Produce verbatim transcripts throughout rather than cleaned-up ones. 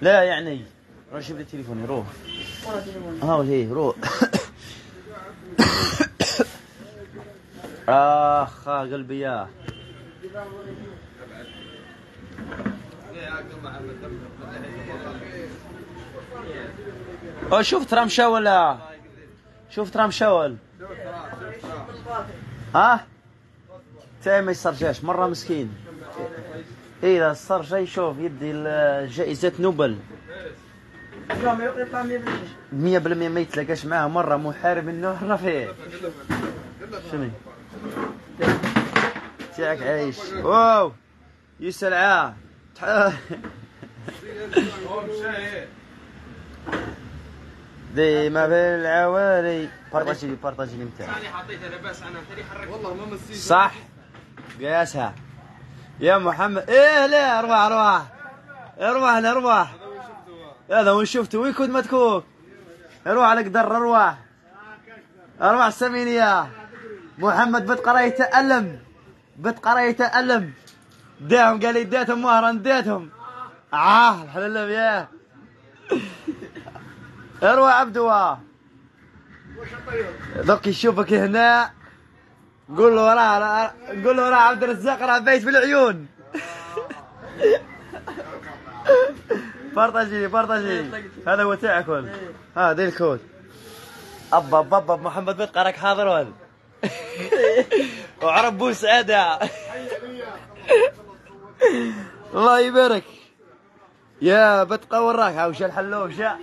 لا يعني روح شوف لي تليفوني روح. ها هي روح. اخ قلبي ياه. او شوف ترى مشاول. شوف ترى مشاول. ها تاعي ما يسترجعش مره مسكين. اذا صار شيء شوف يدي جائزة نوبل مية بالمية ما يتلاقاش معاه مرة محارب انه فيه. شنو تاعك عايش واو يسلعاه ديما في العوالي. بارطاجي لي بارطاجي لي نتاعك. انا حطيتها لاباس عنها انت اللي حركت والله ما مسيت صح قياسها يا محمد. ايه لا ارواح ارواح ارواح الارواح هذا وين شفته وين كنت متكوك. ارواح على قدر ارواح ارواح سمينية. محمد بتقرا يتألم بتقرا يتألم. داهم قال لي داتهم مهرا داتهم اه الحلال ياه. ارواح عبدوا ذوك يشوفك هنا قول له راه قول له راه عبد الرزاق راه بايت بالعيون. بارطاجي بارطاجي هذا هو تاعكم. ها دير الكود. ابا ابا ابا محمد بتقى راك حاضر ولا وعرب بو سعاده. الله يبارك يا بتقى وراك هاوش الحلوشه.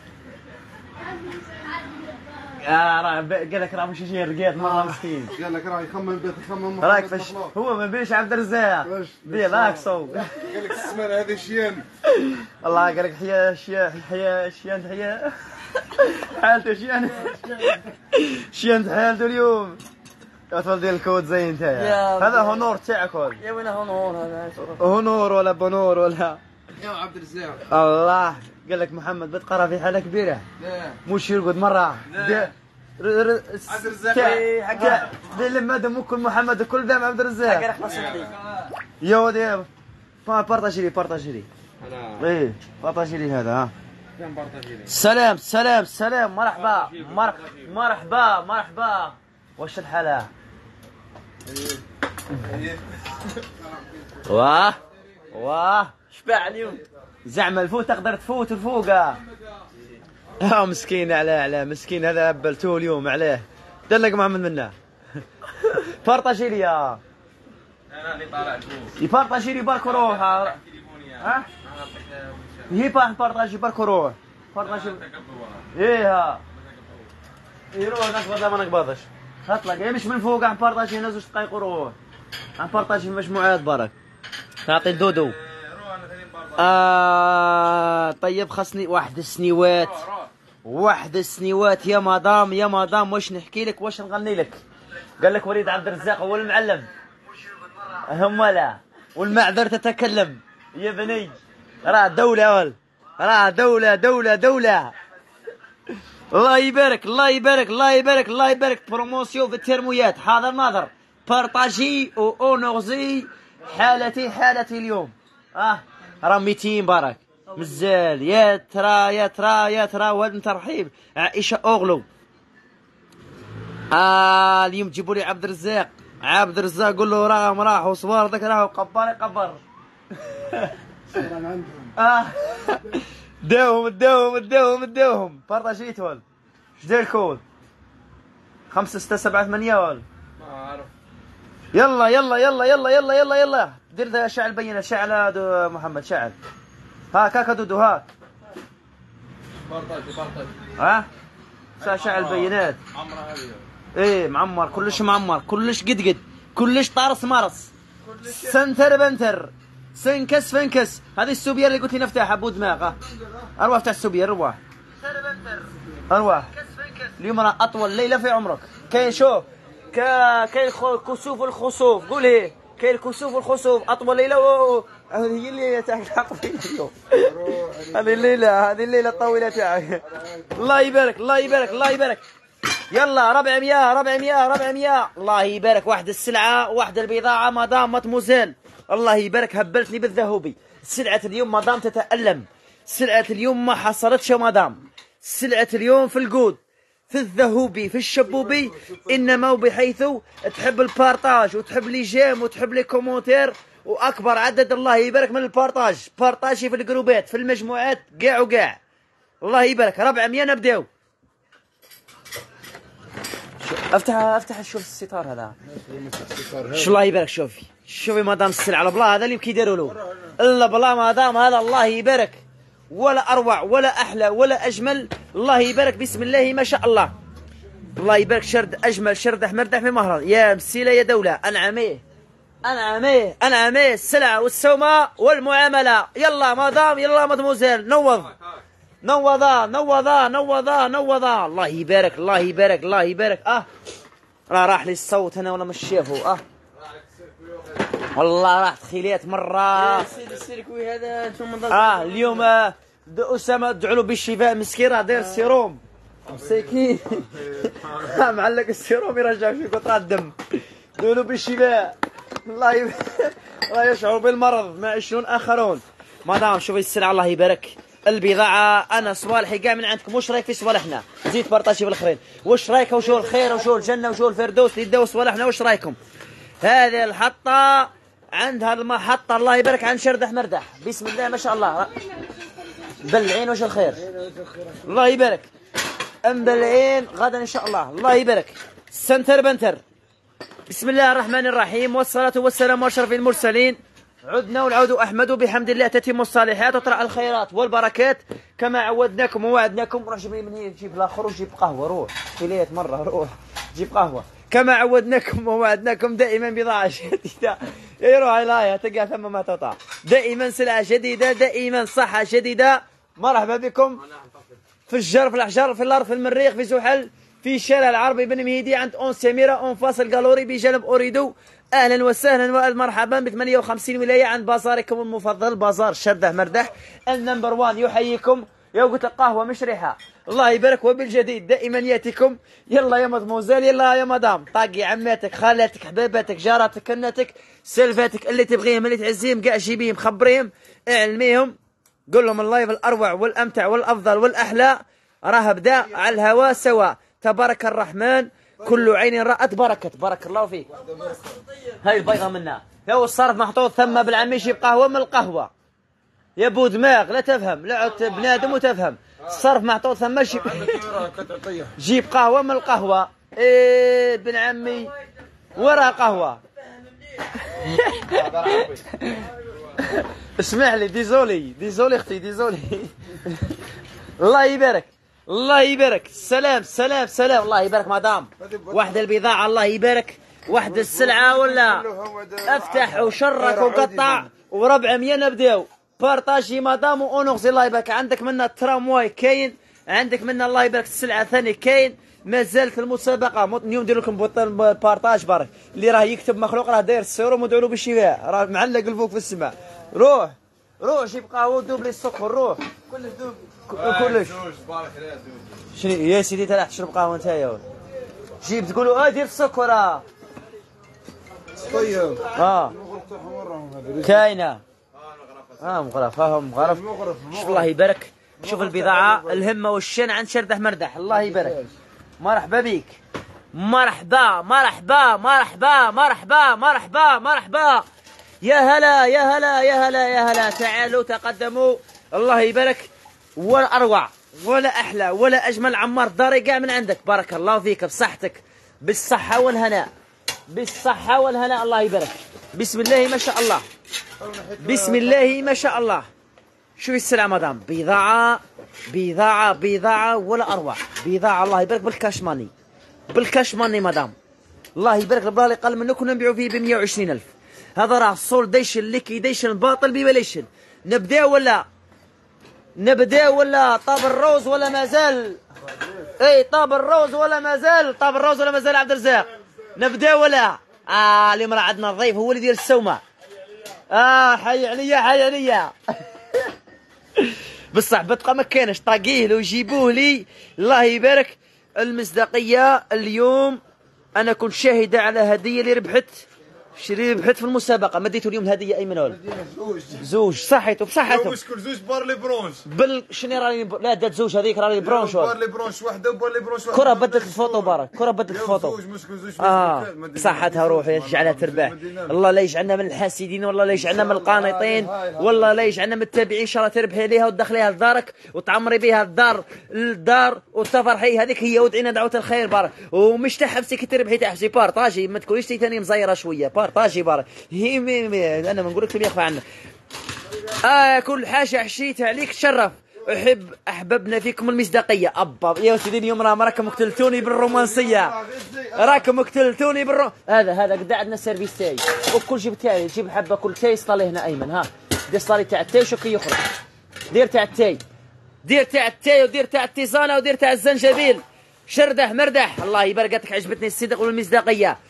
اه راه قال لك راه مش شي رقيت مره مسكين. قال لك راه يخمم بيت يخمم راك فاش هو ما بيش عبد الرزاق دير راك صوب. قال لك السمانه هذه شيان الله قال لك حيا شيا حيا شيان حيا حالته شيان شيان حالته اليوم. اطفال ديال الكود زين نتايا هذا هونور تاعكم. يا وين هونور هذا هونور ولا بونور ولا يا عبد الرزاق. الله قال لك محمد بتقرا في حاله كبيره. لا مش يرقد مره. لا عبد الرزاق حكا لما دم كل محمد كل دام عبد الرزاق. يا ودي بارطاجي لي بارطاجي لي ايه بارطاجي لي هذا ها. سلام سلام سلام مرحبا مرحبا مرحبا واش الحاله. واه واه شبع اليوم زعما الفوت تقدر تفوت الفوقه. اه مسكين على على مسكين هذا بلتوه اليوم عليه. دلق محمد منا بارطاجي لي انا اللي طالع فوق يبارطاجي لي برك روح. ها هي بارطاجي برك روح بارطاجي ايه ها يروح نقبض لا ما نقبضش اطلق مش من فوق عم بارطاجي هنا زوج دقايق وروح عم بارطاجي مجموعات برك تعطي الدودو. آه طيب خصني واحد السنيوات واحد السنيوات يا مدام يا مدام واش نحكي لك واش نغني لك. قال لك وليد عبد الرزاق هو المعلم هم لا والمعذر تتكلم يا بني. راه دولة ول راه دولة دولة دولة. الله يبارك الله يبارك الله يبارك الله يبارك. بروموسيون في الترمويات حاضر ناظر بارطاجي واونورزي حالتي حالتي اليوم. اه راه ميتين بارك مزال يا ترى يا ترى يا ترى وهذا ترحيب عائشة اوغلو. آه اليوم تجيبوا لي عبد الرزاق عبد الرزاق قول له راهم راحوا صوار ذاك راهو قبر قبر. اه داوهم داوهم داوهم داوهم بارطاجيت ول اش داير الكود خمسة ستة سبعة ثمانية ول ما عارف. يلا يلا يلا يلا يلا يلا يلا دير شعل بينه شعل محمد شعل. هاك هاك دودو هاك بارطاجي بارطاجي ها شعل بينات عمره هذه ايه معمر كلش معمر كلش قد قد كلش طارس مارس سنتر بنتر سنكس فنكس. هذه السوبيا اللي قلت لي نفتحها ابو دماغ. اروح افتح السوبيا ارواح ارواح. اليوم انا اطول ليله في عمرك. كاين شوف كاين كسوف الخسوف قول ايه كاين الكسوف والخسوف اطول ليله و... هذه هي الليله تاعك طويله اليوم. هذه الليله هذه الليله الطويله تاعك. الله يبارك الله يبارك الله يبارك. يلا ربعمية ربعمية ربعمية الله يبارك. واحد السلعه واحد البضاعه مدام مطموزيل الله يبارك. هبلتني بالذهبي. سلعه اليوم مدام تتألم سلعة اليوم ما حصلتش يا مدام. سلعة اليوم في الجود، في الذهوبي، في الشبوبي، انما بحيث تحب البارتاج وتحب لي جيم وتحب لي كومونتير واكبر عدد الله يبارك من البارتاج. بارتاجي في الجروبات في المجموعات كاع وكاع. الله يبارك. ربعمية نبداو. افتح افتح شوف الستار هذا. شو الله يبارك. شوفي شوفي مدام السلعة على بلا هذا اللي كيديروا له الا بلا مدام هذا الله يبارك. ولا اروع ولا احلى ولا اجمل. الله يبارك بسم الله ما شاء الله. الله يبارك. شرد اجمل شرد احمر في مهرة يا مسيله يا دوله. انعميه انعميه انعميه. السلعه والسومه والمعامله. يلا مدام يلا مدموزيل. نوض نوضا نوضا نوضا نوضا. الله يبارك الله يبارك الله يبارك. اه راه راح لي الصوت هنا ولا مش شافه. اه والله راح تخيليت مره. سير السيركوي هذا انتم اه اليوم آه اسامه ادعوا له بالشفاء مسكين راه داير السيروم مسكين. معلق السيروم يرجع في قطرات الدم. ادعوا له بالشفاء. الله يبارك. الله يشعر بالمرض مع عشرون اخرون. مدام شوفي السلعه الله يبارك. البضاعه انا صوالحي كاع من عندكم. واش رايك في صوالحنا؟ زيد بارطاجي بالاخرين. واش رايك وشو الخير وشو الجنه وشو الفردوس اللي داو صوالحنا؟ واش رايكم؟ هذه الحطه عندها المحطه الله يبارك عند شردح مردح. بسم الله ما شاء الله. بلعين وش الخير. الله يبارك. مبلعين غدا ان شاء الله. الله يبارك. سنتر بنتر. بسم الله الرحمن الرحيم والصلاه والسلام على اشرف المرسلين. عدنا والعود احمد بحمد الله تتم الصالحات وترى الخيرات والبركات كما عودناكم ووعدناكم. روح جيب لي من هنا جيب الاخر وجيب قهوه. روح في ليله مره روح جيب قهوه. كما عودناكم ووعدناكم دائما بضاعه جديده. يروح لا تلقى ثم ما تطاع. دائما سلعه جديده دائما صحه جديده. مرحبا بكم في الجر في الاحجار في الارض في المريخ في زحل في شارع العربي بن مهيدي عند اون سميره اون فاصل قالوري بجانب اوريدو. اهلا وسهلا ومرحبا ب ثمانية وخمسين ولايه عند بازاركم المفضل بازار شردح مردح النمبر واحد. يحييكم يا قلت قهوه مشرحه. الله يبارك. وبالجديد دائما ياتيكم. يلا يا مدموزيل يلا يا مدام. طاقي عماتك خالاتك حبيباتك جاراتك كناتك سلفاتك اللي تبغيهم اللي تعزيهم كاع جيبيهم خبريهم اعلميهم. قول لهم اللايف الاروع والامتع والافضل والاحلى راه بدا على الهواء سوا. تبارك الرحمن كل عين رأت بركة. بارك الله فيك. هاي البيضة منا. هو الصرف محطوط ثم بالعمي يجيب قهوة من القهوة. يا بو دماغ لا تفهم لا عدت بنادم وتفهم. الصرف محطوط ثم جيب جيب قهوة من القهوة. ايه بن عمي ورا قهوة. اسمح لي ديزولي ديزولي اختي ديزولي. الله يبارك الله يبارك. سلام سلام سلام. الله يبارك مدام. واحد البضاعة الله يبارك. واحد السلعة ولا افتح وشرك وقطع وربعمية نبداو. بارطاجي مدام واونغز. الله يبارك. عندك منا الترامواي كاين. عندك منا الله يبارك السلعة الثانية كاين. ما زالت المسابقة. اليوم ندير لكم بارطاج بارك. اللي راه يكتب مخلوق راه داير السيروم ودعوا له بالشفاء راه معلق الفوق في السماء. روح روح جيب قهوة ودوب لي السكر. روح كلش دوب كلش. شنو يا سيدي انت راح تشرب قهوه انت يا ولد. جيب تقولوا اه دير السكر. اه طيب اه كاينه. اه مغرف ها مغرف. شوف الله يبارك. شوف البضاعه الهمه والشين عند شردح مردح. الله يبارك. مرحبا بك. مرحبا مرحبا مرحبا مرحبا مرحبا مرحبا. يا هلا يا هلا يا هلا يا هلا. تعالوا تقدموا. الله يبارك. ولا اروع ولا احلى ولا اجمل عمار داري كاع من عندك. بارك الله فيك بصحتك بالصحه والهناء بالصحه والهناء. الله يبارك. بسم الله ما شاء الله بسم الله ما شاء الله. شوفي السلعه مدام. بضاعه بضاعه بضاعه ولا اروع. بضاعه الله يبارك بالكاش ماني بالكاش ماني مدام. الله يبارك. البالي قل منه كنا نبيعوا فيه ب مية وعشرين ألف. هذا راه سولديشن ليكيديشن باطل ببلاش. نبدا ولا نبدا ولا طاب الروز ولا مازال؟ اي طاب الروز ولا مازال؟ طاب الروز ولا مازال عبد الرزاق؟ نبدا ولا؟ اه اليوم راه عندنا الضيف هو اللي يدير السومه. اه حي عليا حي عليا. بصح بتبقى ما كانش طاقيه له وجيبوه لي. الله يبارك. المصداقيه اليوم انا كنت شاهده على هديه اللي ربحت شري بحث في المسابقه. ما ديتوا اليوم الهديه ايمن ولا زوج زوج صحيتو بصحتهم مشكل زوج بار لي برونش بال شنو راني ب... لا دات زوج هذيك راني برونش بار لي برونش وحده وبار لي برونش كره بدلت الفوطو بارك كره بدلت الفوطو زوج مشكل زوج اه صحتها روحي يجعلها تربح. الله لا يجعلنا من الحاسدين والله لا يجعلنا من القانطين والله لا يجعلنا من التابعين. ان شاء الله تربحي ليها وتدخليها لدارك وتعمري بها الدار الدار وتفرحي. هذيك هي ودعينا دعوه الخير بارك. ومش تحبسي كي تربحي تحبسي بارطاجي ما تكونيش ثاني مزيره شويه بارطاجي بارك. هي مي مي انا ما نقول لك يخفى عنا. آه كل حاجه حشيتها عليك تشرف. احب احببنا فيكم المصداقيه. ابا يا سيدي اليوم راكم قتلتوني بالرومانسيه راكم قتلتوني بالرو هذا هذا قد عندنا السيرفيس تاعي وكل جيب تاعي جيب حبه كل تاي صالي هنا ايمن. ها دير صالي تاع التاي شو كي يخرج دير تاع التاي دير تاع التاي ودير تاع التيزانه ودير تاع الزنجبيل شرده مردح. الله يبارك عجبتني الصدق والمصداقيه.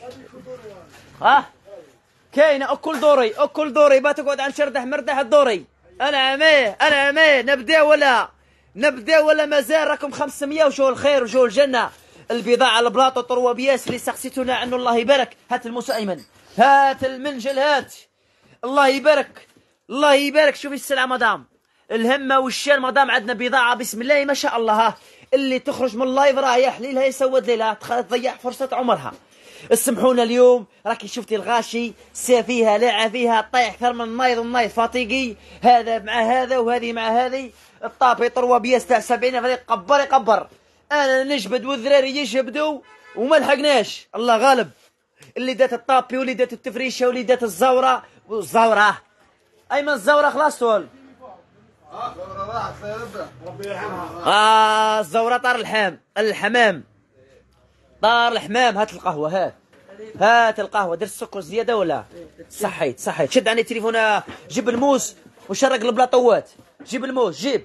ها كاينه اكل دوري اكل دوري ما تقعد عن شرده مردح الدوري. انا عميه انا عميه نبدا ولا نبدا ولا مازال راكم خمسمية وشو الخير وشو الجنه. البضاعه البلاطو طروا بياس اللي سقسيتونا عنه الله يبارك. هات الموس ايمن هات المنجل هات الله يبارك الله يبارك. شوفي السلعه مدام الهمه والشان مدام عندنا بضاعه بسم الله ما شاء الله. ها اللي تخرج من اللايف راه يحليلها يسود ليلها تضيع فرصه عمرها. اسمحونا اليوم راكي شفتي الغاشي سا فيها لاعه فيها طيح اكثر من النايض والنايض فاطيقي. هذا مع هذا وهذه مع هذه الطابي طروا بياس تاع سبعين فريق قبر يقبر. انا نجبد والذراري يجبدوا وما لحقناش الله غالب. اللي دات الطابي واللي دات التفريشه واللي دات الزوره والزوره ايمن الزوره خلاص تول اه الزوره راحت ربي يرحمها. اه الزوره طار الحام الحمام طار الحمام. هات القهوه هات هات القهوه دير السكر زياده ولا صحيت صحيت. شد عني التليفون جيب الموس وشرق البلاطوات. جيب الموس جيب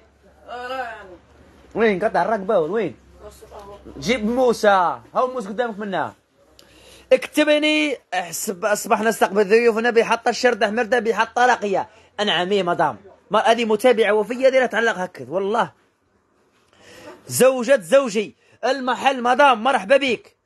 وين قطع الرقبه وين جيب موسى هاو موس قدامك منها. اكتبني اصبحنا نستقبل ضيوفنا بحط الشرده مرده بحط طلقيه. انا عمي مدام ما هذه متابعه وفيه ديرها تعلق هكذا والله. زوجة زوجي المحل مدام مرحبا بك.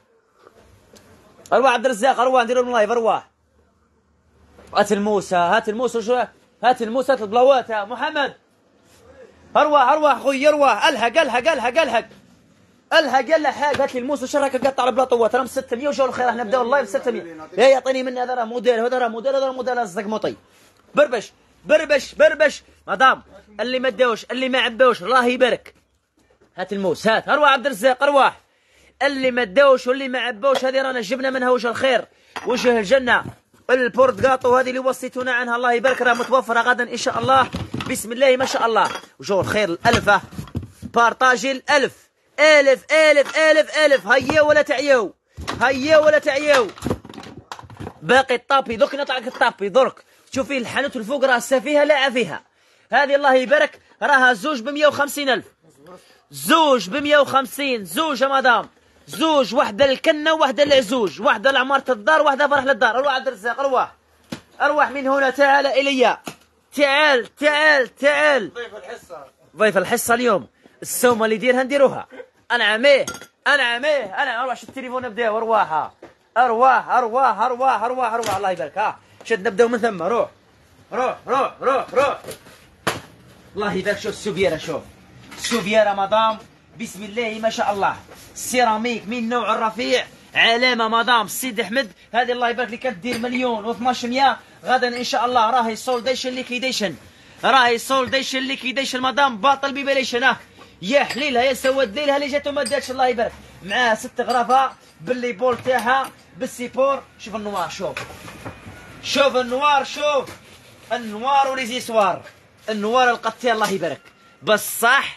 ارواح عبد الرزاق ارواح نديروا لايف ارواح. هات الموسى هات الموسى شو هات الموسى هات البلاوات محمد ارواح ارواح خويا ارواح الحق الحق الحق الحق الحق الحق. هات لي الموسى شراك قطع البلاطوات راهم ستمية وجاو الخير راح نبداو اللايف ستمية. يا يعطيني من هذا راه موديل هذا راه موديل هذا راه موديل الزقموطي. بربش بربش بربش مدام اللي ما داوش اللي ما عباوش الله يبارك. هات الموس هات ارواح عبد الرزاق ارواح. اللي ما داوش واللي ما عباوش هذه رانا جبنا منها وجه الخير وجه الجنه. البورتقاطو هذه اللي وصيتونا عنها الله يبارك راه متوفره غدا ان شاء الله بسم الله ما شاء الله. وجه الخير الالفه بارطاجي الالف الف الف الف الف. هيا ولا تعياو هيا ولا تعياو. باقي الطابي درك نطلع لك الطابي درك. شوفي الحانوت الفوق راه فيها لاعه فيها. هذه الله يبارك راها زوج ب مية وخمسين ألف زوج ب مية وخمسين زوج يا مدام زوج. واحده للكنه وواحده للعزوج واحده لعماره الدار واحده فرح للدار. ارواح عبد الرزاق ارواح ارواح من هنا تعال الي تعال تعال تعال. ضيف الحصه ضيف الحصه اليوم السومه اللي ديرها نديروها. انا عميه انا عميه انا ارواح شد التليفون نبداو ارواح ارواح ارواح ارواح ارواح ارواح الله يبارك. ها شد نبداو من ثم روح روح روح روح روح الله يبارك. شوف السوفيرة شوف السوفيرة مدام بسم الله ما شاء الله. سيراميك من نوع الرفيع علامة مدام سيد احمد. هذه الله يبارك لك كدير مليون واثناش مية غدا ان شاء الله. راهي سولديشن ليكيديشن راهي سولديشن ليكيديشن مدام باطل ببلاش. ها يا حليلها يا سواد ليلها اللي جاتو ما داتش الله يبارك. معاه ست غرفة باللي بول تاعها بالسيبور. شوف النوار شوف شوف النوار شوف النوار وليزيسوار النوار القطية الله يبارك. بصح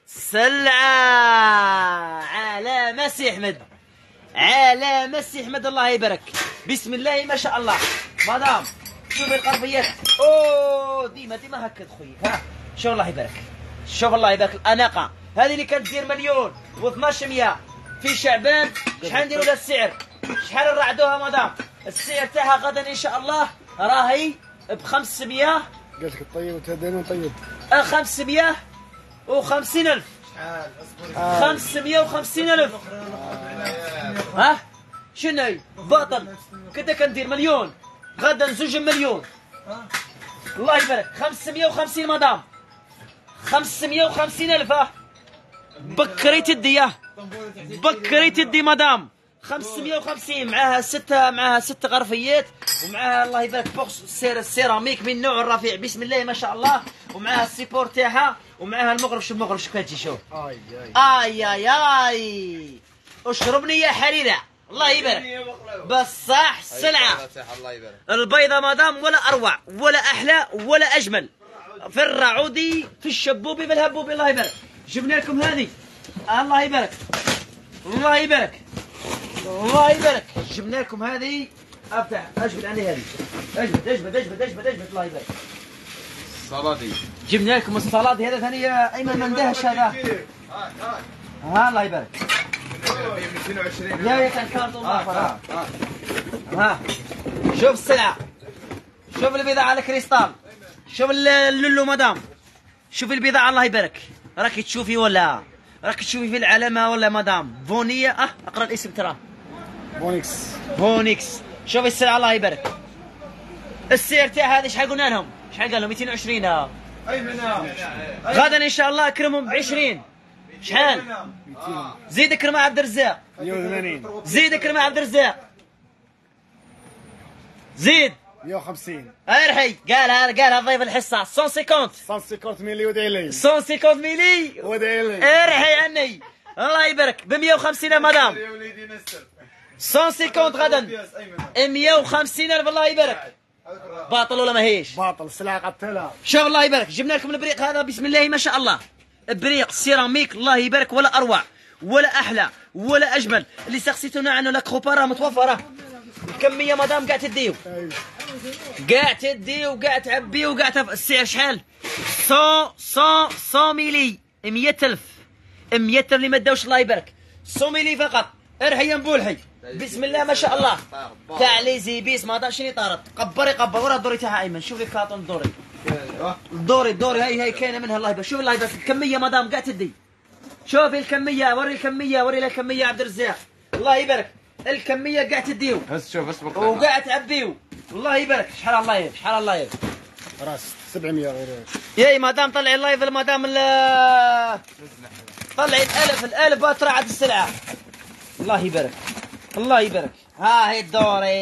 سلعة على مسي احمد على مسي احمد الله يبارك بسم الله ما شاء الله. مدام شوفي القربيات اوه ديما ديما هكا خويا. ها شوف الله يبارك شوف الله يبارك الاناقه هذه اللي كدير مليون واثناش مية في شعبان. شحال نديروا لها السعر شحال نرعدوها مدام. السعر تاعها غدا ان شاء الله راهي ب خمسمية. قالت لك طيب وتهدينا طيب خمسمية وخمسين ألف خمسمية وخمسين ألف. ها شنو باطل كده كندير مليون غدا نزوج مليون. الله يبارك. خمسمية وخمسين مدام خمسمية وخمسين الف. بكري تدي بكري تدي مدام خمسمية وخمسين معاها ستة معاها ست غرفيات ومعاها الله يبارك فوق السير السيراميك من نوع الرفيع بسم الله ما شاء الله ومعاها السيبور تاعها ومعاها المغرب. شوف المغرب شوف كتجي شوف اي اي اي اي اشربني يا حريره الله يبارك. بصح السلعه البيضه مدام ولا اروع ولا احلى ولا اجمل في الرعودي في الشبوبي في الهبوبي. الله يبارك. جبنا لكم هذه الله يبارك الله يبارك الله يبارك. جبنا لكم هذه افتح اجبد عني هذه اجبد اجبد اجبد اجبد اجبد الله يبارك. صلاتي جبنا لكم الصلاه هذا ثاني ايمن ما ندهش هذا ها الله يبارك. مئتين وعشرين يا يا كان كارتون ها ها شوف السلعه شوف البضاعه على كريستال شوف اللولو مدام شوفي البضاعه الله يبارك. راكي تشوفي ولا راكي تشوفي في العلامه ولا مدام فونيه اه اقرا الاسم ترى فونيكس فونيكس. شوفي السلعه الله يبارك. السعر تاع هذه شحال قلنا لهم شحال قال لهم مئتين وعشرين. ايمن غدا ان شاء الله اكرمهم ب عشرين. شحال زيد اكرم عبد الرزاق مئة وثمانين زيد اكرم عبد الرزاق زيد مئة وخمسين ارحي قالها قالها ضيف الحصه مئة وخمسين مئة وخمسين ملي ودعي لي مئة وخمسين ميلي ودعي لي ارحي عني الله يبارك ب مئة وخمسين يا مدام يا وليدي نستر مئة وخمسين غدا مئة وخمسين الف الله يبارك. باطل ولا ما هيش باطل سلعة قتلها. شوف الله يبارك. جبنا لكم البريق هذا بسم الله ما شاء الله بريق سيراميك الله يبارك ولا اروع ولا احلى ولا اجمل. اللي سقسيتونا عنه لاكروبا راه متوفره الكميه مدام قاع تديو قاع تديو قاع تعبيو قاع تف... السعر شحال مية مية مية ميلي مئة الف مئة الف اللي ما داوش الله يبارك مية ميلي فقط. ارحي بولحي بسم الله ما شاء الله تاع لي زيبيس ما دام شني طارت قبري قبر ورا الدوري تاعها ايمن. شوف لي كاطون الدوري الدوري الدوري هاي هاي كاينه منها الله يبارك. شوف الله يبارك الكميه مدام قاع تدي. شوفي الكميه وري الكميه وري لها الكميه عبد الرزاق الله يبارك. الكميه قاع تديو بس شوف بس وقاع تعبيو الله يبارك. شحال الله يبارك شحال الله يبارك راس سبعمية غير ياي مدام طلعي اللايف المدام طلعي الالف الالف ترى عاد السلعه الله يبارك الله يبارك. ها هي الدوري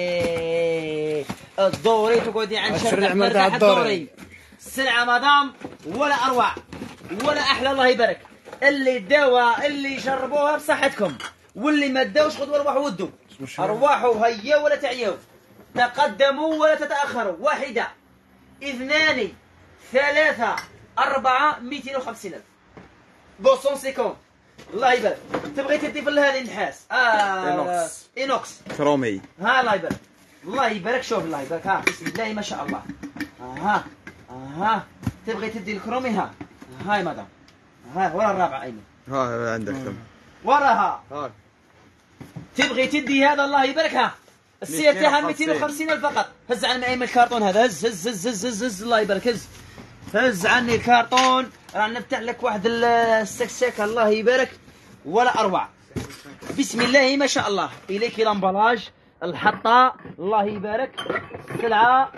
الدوري تقعدي عن شرع مرتاح الدوري. السلعه مدام ولا اروع ولا احلى الله يبارك. اللي داوها اللي شربوها بصحتكم واللي ما داوش خذوا ارواحوا ودوا ارواحوا هيا ولا تعيوا تقدموا ولا تتاخروا. واحده اثنان ثلاثه اربعه مئتين وخمسين الف مئتين وخمسين الله يبارك. تبغي تدي في هذه النحاس اه إينوكس. اينوكس كرومي ها الله يبارك الله يبارك. شوف الله يبارك ها بسم الله ما شاء الله اها اها تبغي تدي الكرومي ها هاي مدام ها ورا الرابعه ايمن ها عندك ثم وراها ها تبغي تدي هذا الله يبارك ها السير تاعها مئتين وخمسين الف فقط. هز عن ايمن الكرتون هذا هز هز هز هز هز, هز الله يبارك هز هز عني الكرتون راح نفتح لك واحد السكسكه الله يبارك ولا اروع بسم الله ما شاء الله. اليك الامبلاج الحطه الله يبارك السلعه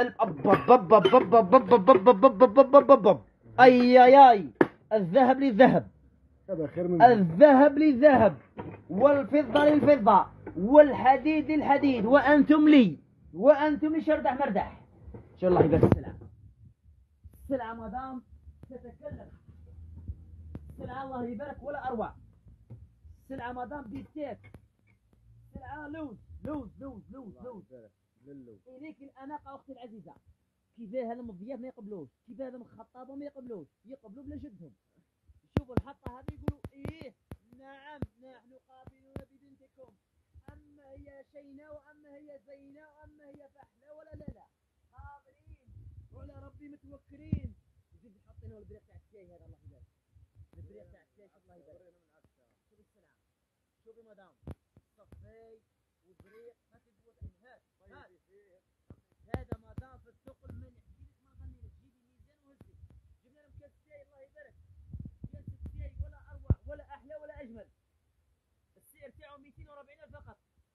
اي اي اي الذهب للذهب هذا خير من الذهب للذهب والفضه للفضه والحديد للحديد وانتم لي وانتم لشردح مردح. شو الله يبارك. السلعه السلعه مدام تتكلم السلعه الله يبارك ولا اروع. السلعه مدام بيتيك السلعه لوز لوز لوز لوز لوز اليك الاناقه اختي العزيزه. كيفاه هذا الضياف ما يقبلوش كيفاه هذا الخطابه ما يقبلوش يقبلوا بلا جدهم. شوفوا الحطه هذه يقولوا ايه نعم نحن قابلون ببنتكم اما هي شيناء واما هي زيناء واما هي فحله ولا لا لا قابلين وعلى ربي متوكلين. زيد حاطين له البريق تاع الشاي هذا الله يبارك البريق تاع الشاي الله يبارك. شوفي السلعه شوفي مدام صفي وبريق ما تدوز هات هات هذا مدام في الثقل من يحكي ما غني لك جيبي ميزان وهزي جبنا لهم كاس الشاي الله يبارك كاس الشاي ولا اروع ولا احلى ولا اجمل. السعر تاعو مئتين وأربعين الف فقط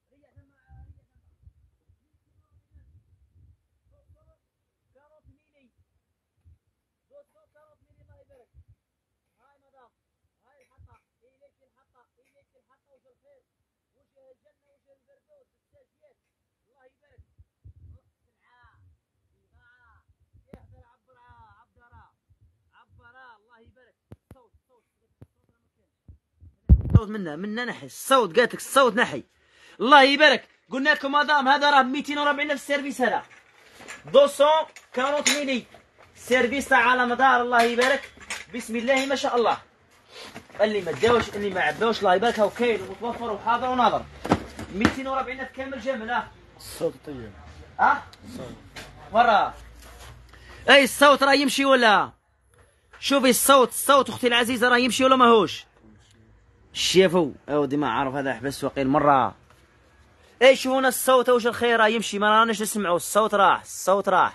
الصوت منا منا نحي الصوت قالت لك الصوت نحي. الله يبارك. قلنا لكم مدام هذا راه مئتين وأربعين ألف السيرفيس هذا مئتين وأربعين ميلي سيرفيس تاع على مدار. الله يبارك بسم الله ما شاء الله. اللي ما داوش اللي ما عباوش الله يبارك هاو كاين ومتوفر وحاضر وناظر. مئتين وأربعين ألف كامل جامل. اه الصوت طيب. اه ورا اي الصوت راه يمشي ولا؟ شوفي الصوت الصوت اختي العزيزه راه يمشي ولا ماهوش؟ شافوا اودي ما عارف هذا حبس وقيل مره. اي شوفونا الصوت واش الخير راه يمشي ما راناش نسمعوا الصوت راح الصوت راح.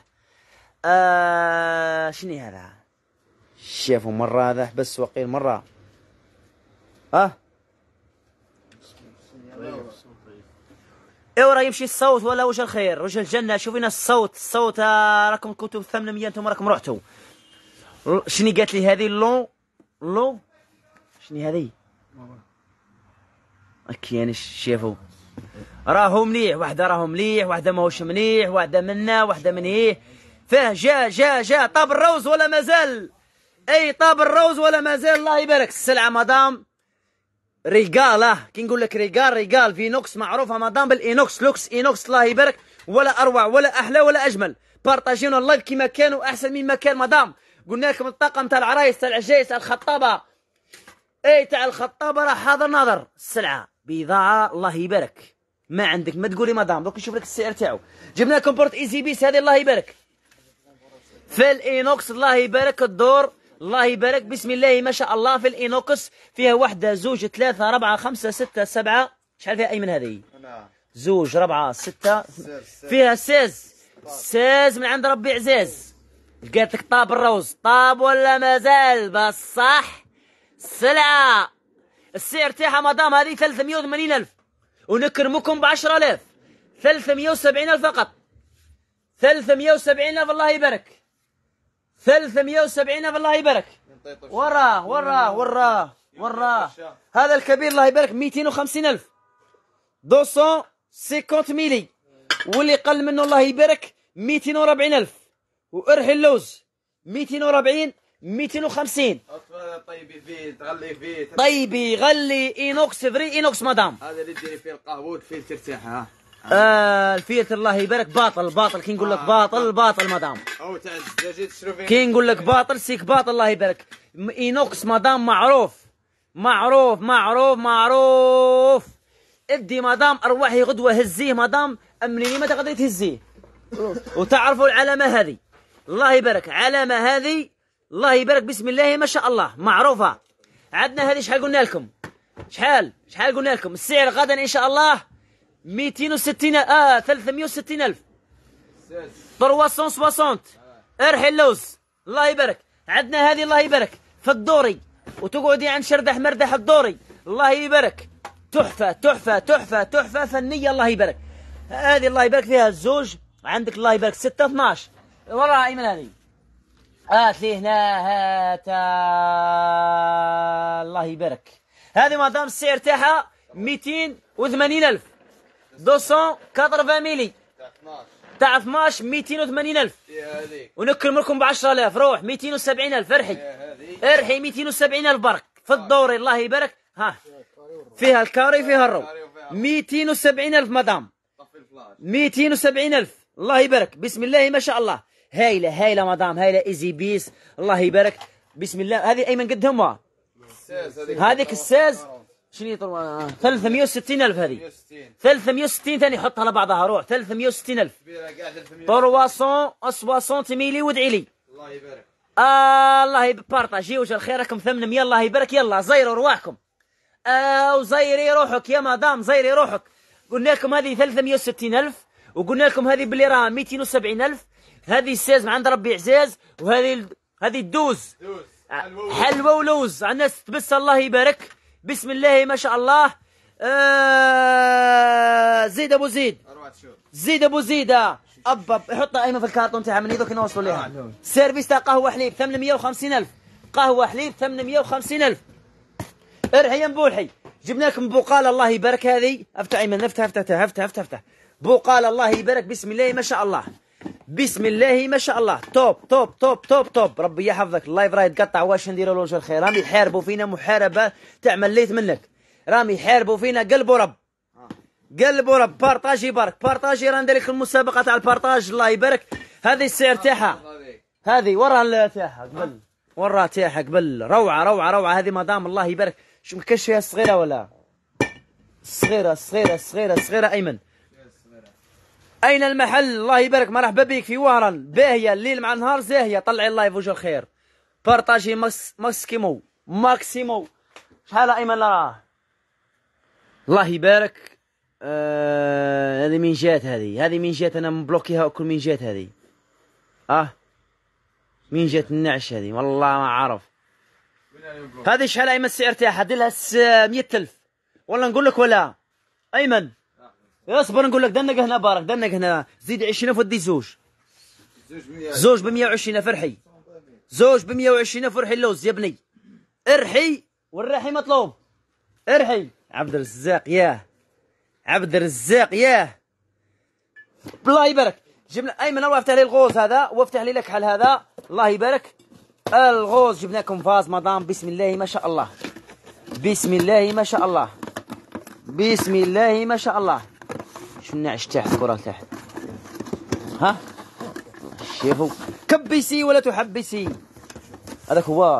آه شني هذا؟ شافوا مره هذا حبس وقيل مره. اه ايوا راه يمشي الصوت ولا واش الخير واش الجنه؟ شوفينا الصوت الصوت. آه راكم كنتوا ثمانمية انتم راكم رحتوا. شني قالت لي هذه لو لو شني هذه؟ كاين شافوا راهو مليح. وحده راهو مليح وحده ماهوش مليح وحده منا وحده من ايه فاه. جا جا جا طاب الروز ولا مازال؟ اي طاب الروز ولا مازال؟ الله يبارك. السلعه مدام ريغال. اه كي نقول لك ريغال ريغال فينوكس معروفه مدام بالانوكس لوكس انوكس. الله يبارك ولا اروع ولا احلى ولا اجمل. بارطاجيونا اللايف كيما كان واحسن مما كان مدام. قلنا لكم الطاقم تاع العرايس تاع العجايز تاع الخطابه. اي تاع الخطابه راه حاضر ناظر. السلعه بضاعه الله يبارك ما عندك ما تقولي مدام. دوك نشوف لك السعر تاعو. جبنا لكم بورت ايزي بيس هذه الله يبارك في الانوكس. الله يبارك الدور الله يبارك بسم الله ما شاء الله. في الانوكس فيها واحده زوج ثلاثه ربعه خمسه سته سبعه. شحال فيها ايمن هذه؟ زوج ربعه سته. فيها سيز سيز من عند ربي عزاز. قالت لك طاب الروز طاب ولا مازال؟ بصح السلعه السعر تاعها مدام هذه ثلاثمية وثمانين ألف ونكرمكم ب عشرة آلاف. ثلاثمية وسبعين ألف فقط. ثلاثمية وسبعين ألف الله يبارك. ثلاثمية وسبعين ألف الله يبارك. وراه وراه وراه وراه. هذا الكبير الله يبارك مئتين وخمسين ألف. مئتين وخمسين ميلي. واللي قل منه الله يبارك مئتين وأربعين ألف. وارحي اللوز مئتين وأربعين مئتين وخمسين. طيبي فيه تغلي فيه طيبي غلي انوكس فري انوكس مدام. هذا اللي تديري فيه القهوه وتفيل ترتاح. ها آه الفيلتر الله يبارك باطل باطل. كي نقول لك باطل باطل مدام. او تاع الدجاج تشرو فيه. كي نقول لك باطل سيك باطل الله يبارك. انوكس مدام معروف معروف معروف معروف. ادي مدام ارواحي غدوه هزيه مدام امنيني ما تقدري تهزيه. وتعرفوا العلامه هذه الله يبارك علامه هذه الله يبارك بسم الله ما شاء الله معروفه. عندنا هذه شحال قلنا لكم؟ شحال شحال قلنا لكم؟ السعر غدا ان شاء الله مئتين وستين اه ثلاثمية وستين ألف. ثلاثمية وستين. ارحي اللوز الله يبارك. عندنا هذه الله يبارك في الدوري وتقعدي عند شردح مردح الدوري الله يبارك. تحفه تحفه تحفه تحفه فنيه الله يبارك. هذه الله يبارك فيها الزوج عندك الله يبارك ستة اثناش. وراها ايمن هذه هات لي هنا هات الله يبارك. هذه مدام السعر تاعها مئتين وثمانين ألف. مئتين وثمانين ميلي تاع اثناش مئتين وثمانين ألف. ونكرم لكم ب عشرة آلاف. روح مئتين وسبعين ألف. ارحي ارحي مئتين وسبعين ألف برك في الدوري الله يبارك. ها فيها الكاري فيها الرو. مئتين وسبعين ألف مدام. مئتين وسبعين ألف الله يبارك بسم الله ما شاء الله. هايله هايله مدام هايله ايزي بيس الله يبارك بسم الله. هذه ايمن قدهم هذيك الساز شنو ثلاثمية وستين ألف. هذه ثلاثمية وستين ثاني حطها على بعضها. روح ثلاثمية وستين ألف. ثلاثمية وستين ميلي وادعي لي الله يبارك. آه الله يبارك بارطاجي وجه الخير راكم ثمانمية الله يبارك. يلا زيروا رواحكم. آه وزيري روحك يا مدام زيري روحك. قلنا لكم هذه ثلاثمية وستين ألف وقلنا لكم هذه باللي راها مئتين وسبعين ألف. هذه الساز من عند ربي عزاز. وهذه ال... هذه الدوز حلوه ولوز على الناس تبس الله يبارك بسم الله ما شاء الله. آه... زيد ابو زيد زيد ابو زيد ابا حطها ايمن في الكارطون تاعها من يدوك نوصلوا لها. سيرفيس تاع قهوه حليب ثمانمية وخمسين ألف. قهوه حليب ثمانمية وخمسين ألف. ارحي يا مبولحي جبنا لكم بقال الله يبارك هذه. افتح ايمن، افتح افتح افتح افتح افتح بقال الله يبارك. بسم الله ما شاء الله، بسم الله ما شاء الله. توب توب توب توب توب. ربي يحفظك. اللايف راه يتقطع. واش نديروا له وجه الخير؟ راهم يحاربوا فينا محاربه تاع مليت منك. راهم يحاربوا فينا. قلبوا رب، قلبوا رب. بارطاجي برك، بارطاجي. راه ندير لك المسابقه تاع البارطاج. الله يبارك. هذه السعر تاعها، هذه وراها تاعها قبل، وراها تاعها قبل. روعه روعه روعه. هذه مدام الله يبارك. شو مكاش فيها الصغيره ولا الصغيره؟ الصغيره الصغيره الصغيره ايمن. اين المحل؟ الله يبارك. مرحبا بك في وهران. باهيه الليل مع النهار زاهيه. طلعي اللايف وجه الخير. بارطاجي ماكس ماكسيمو ماكسيمو. شحال ايمن راه؟ الله يبارك. آه هذه من جات، هذه هذه من جات. انا مبلوكيها كل من جات هذه. اه من جات النعش هذه والله ما عارف. هذه شحال ايمن السعر تاعها؟ دير لها مية ألف ولا نقول لك ولا ايمن؟ اصبر نقول لك. دنق هنا بارك، دنق هنا. زيد عشرين ألف ودي زوج. زوج ب مية وعشرين فرحي. زوج ب مية وعشرين فرحي اللوز يا بني. ارحي والرحي مطلوب. ارحي. عبد الرزاق ياه، عبد الرزاق ياه. الله يبارك. جبنا ايمن الله يفتح لي الغوز هذا وافتح لي لك حل هذا. الله يبارك. الغوز جبنا لكم فاز مدام. بسم الله ما شاء الله، بسم الله ما شاء الله، بسم الله ما شاء الله. شو النعش تحت كرة تحت؟ ها شوفوا. كبسي ولا تحبسي. هذاك هو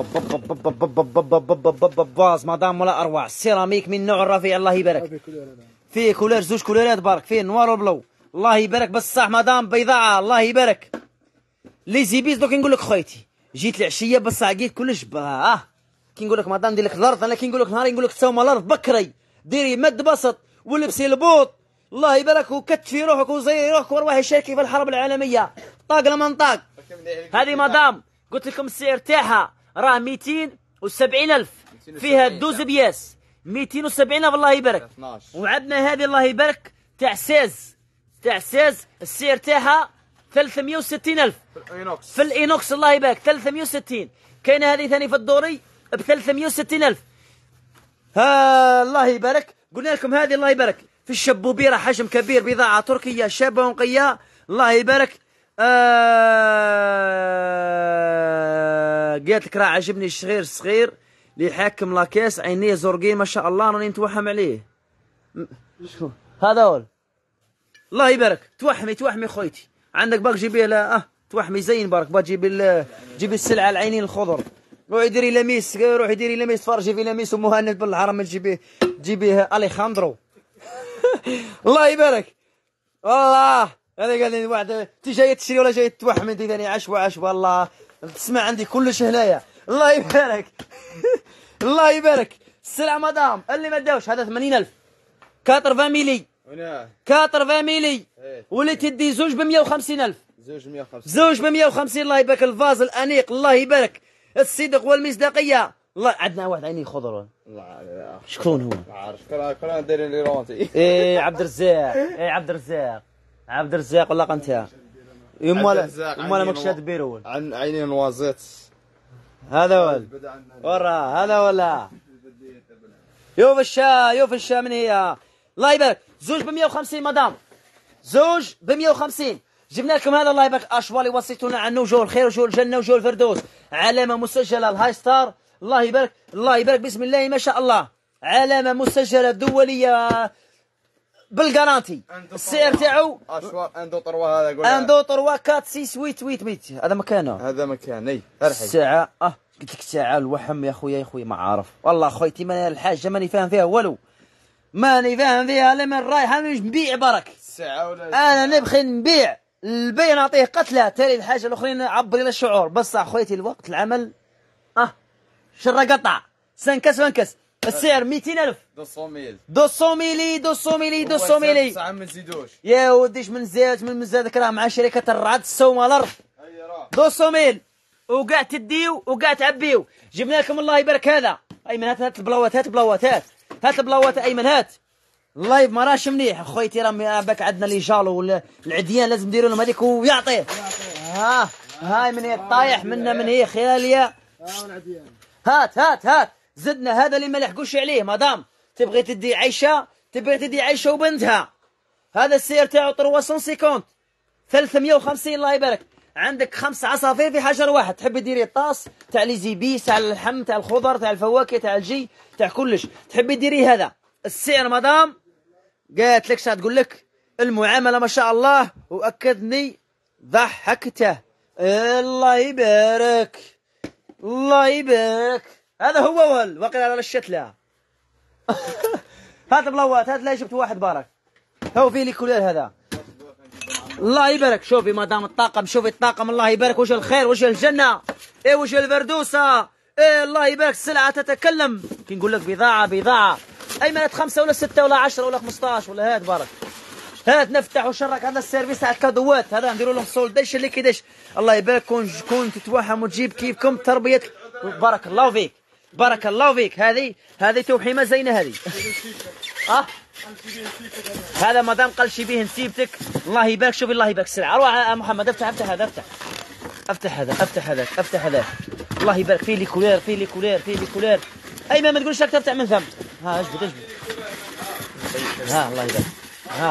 فاز مدام ولا اروع. سيراميك من نوع الرفيع. الله يبارك. فيه كولير، زوج كوليرات بارك. فيه نوار وبلو. الله يبارك. بصح مدام بيضاعه. الله يبارك. لي زيبيز دوك نقول لك خويتي جيت العشيه بصح لقيت كلش اه كي نقول لك مدام ندير لك الارض. انا كي نقول لك نهاري نقول لك تساوم الارض بكري. ديري مد بسط ولبسي البوط. الله يبارك. وكتفي روحك وزيري روحك وروحي شاركي في الحرب العالميه. طاق لمن طاق. هذه مدام قلت لكم السعر تاعها راه مئتين وسبعين ألف. فيها دوز بياس. مئتين وسبعين ألف. الله يبارك. وعندنا هذه الله يبارك تاع ساز، تاع ساز السعر تاعها ثلاثمية وستين ألف في الإينوكس. الله يبارك. ثلاثمية وستين. كاينه هذه ثاني في الدوري ب ثلاثمية وستين ألف. ها الله يبارك. قلنا لكم هذه الله يبارك في الشبوبيره. حجم كبير. بضاعه تركيه شابه ونقيه. الله يبارك. آه... قالت لك راه عجبني الصغير صغير اللي حاكم لاكاس. عينيه زرقين ما شاء الله. راني نتوهم عليه. شو هذا هو؟ الله يبارك. توحمي توحمي خويتي. عندك باك جيبيه. لا اه توحمي زين بارك. باك جيبي جيبي السلعه العينين الخضر. روحي ديري لميس، روحي ديري لميس. تفرجي في لميس ومهند بالحرم. تجيبيه جيبيه اليخاندرو. الله يبارك. والله هذا قال لي واحد انت جايه تشري ولا جايه توحمي؟ انت ثاني عشوه عشوه. والله تسمع عندي كلش هنايا. الله يبارك. الله يبارك. السلعه مدام اللي ما داوش هذا ثمانين ألف. ثمانين ميلي. ثمانين ميلي. واللي تدي زوج ب مية وخمسين ألف. زوج مية وخمسين. زوج ب مية وخمسين. الله يبارك. الفاز الانيق. الله يبارك. الصدق والمصداقيه. الله عندنا واحد عيني خضر. الله شكون هو؟ ما عارف. كلنا دايرين لي رونتي. ايه عبد الرزاق. ايه عبد الرزاق. عبد الرزاق ولا انت؟ يما يما ماكش تدبيروا. عن عيني نوازيت. هذا ولا ورا هذا ولا يوف الشا يوف الشا من هي. الله يبارك. زوج ب مية وخمسين مدام. زوج ب مية وخمسين. جبنا لكم هذا الله يبارك. اشوالي وصيتونا عنه. وجو الخير وجو الجنه وجو الفردوس. علامه مسجله الهاي ستار. الله يبارك. الله يبارك. بسم الله ما شاء الله. علامه مسجله دوليه بالجارانتي. السعر تاعو اشوار اندو طروا. هذا قول اندو طروا كات سي سويت ويت ويت. هذا مكانه. هذا مكاني. ارحي الساعه اه قلت لك الساعه الوحم يا خويا يا خويا ما عارف والله خويتي. ماني الحاجه ماني فاهم فيها والو. ماني فاهم فيها. لمن رايحه مش نبيع برك. الساعه ولا انا نبغي نبيع. البيع نعطيه قتله. تالي الحاجه الاخرين عبري لنا الشعور. بس خويتي الوقت العمل اه شر قطع. سنكس وانكس. السعر مئتين ألف. مئتين ميل. مئتين ميلي مئتين ميلي مئتين ميلي. تسعة ما نزيدوش يا وديش من زاد من زادك راه مع شركه الرعد تسوم الارض. هيا راه مئتين ميل وقاع تديو وقاع تعبيو. جبنا لكم الله يبارك هذا. ايمن هات هات البلاوات. هات البلاوات. هات هات البلاوات ايمن. هات اللايف ما راهش مليح خويتي. راه باك عندنا لي جالو ولا العديان لازم نديروا لهم هذيك ويعطيه. ها هاي من هي طايح منا من هي خياليه. هات هات هات زدنا هذا اللي ما لحقوش عليه. مدام تبغي تدي عيشه، تبغي تدي عيشه وبنتها، هذا السعر تاعو مئتين وخمسين ثلاثمية وخمسين. الله يبارك. عندك خمس عصافير في حجر واحد. تحبي ديري طاس تاع لي زيبيس، تاع اللحم، تاع الخضر، تاع الفواكه، تاع الجي، تاع كلش. تحبي ديري هذا السعر. مدام قالت لك تقول لك المعامله ما شاء الله، واكدني ضحكته. الله يبارك، الله يبارك. هذا هو ول وقيل على الشتله. هات بلوات، هات. لا جبت واحد بارك. هو في لي كولير هذا. الله يبارك. شوفي مدام الطاقم، شوفي الطاقم. الله يبارك. وجه الخير، وجه الجنه، ايه وجه الفردوسه. ايه الله يبارك. السلعه تتكلم. كي نقول لك بضاعه بضاعه. ايمنت خمسه ولا سته ولا عشره ولا خمسطاش ولا هات بارك. هات نفتح وشرك. هذا السيرفيس تاع الكادوات، هذا نديروا لهم سولديش اللي كيداش. الله يبارك. كون كون تتوهم وتجيب كيفكم تربيتك. بارك الله فيك، بارك الله فيك. هذه هذه توحيمه زينه هذه. اه هذا مدام قال شي بيه نسيبتك. الله يبارك. شوفي الله يبارك السلعه. اروح محمد افتح افتح هذا، افتح افتح هذا، افتح هذا، افتح هذا. الله يبارك. فيه لي كولير، فيه لي كولير، فيه لي كولير. ايمن ما تقولش لك تفتح من ثم. ها اجبد اجبد. ها الله يبارك. ها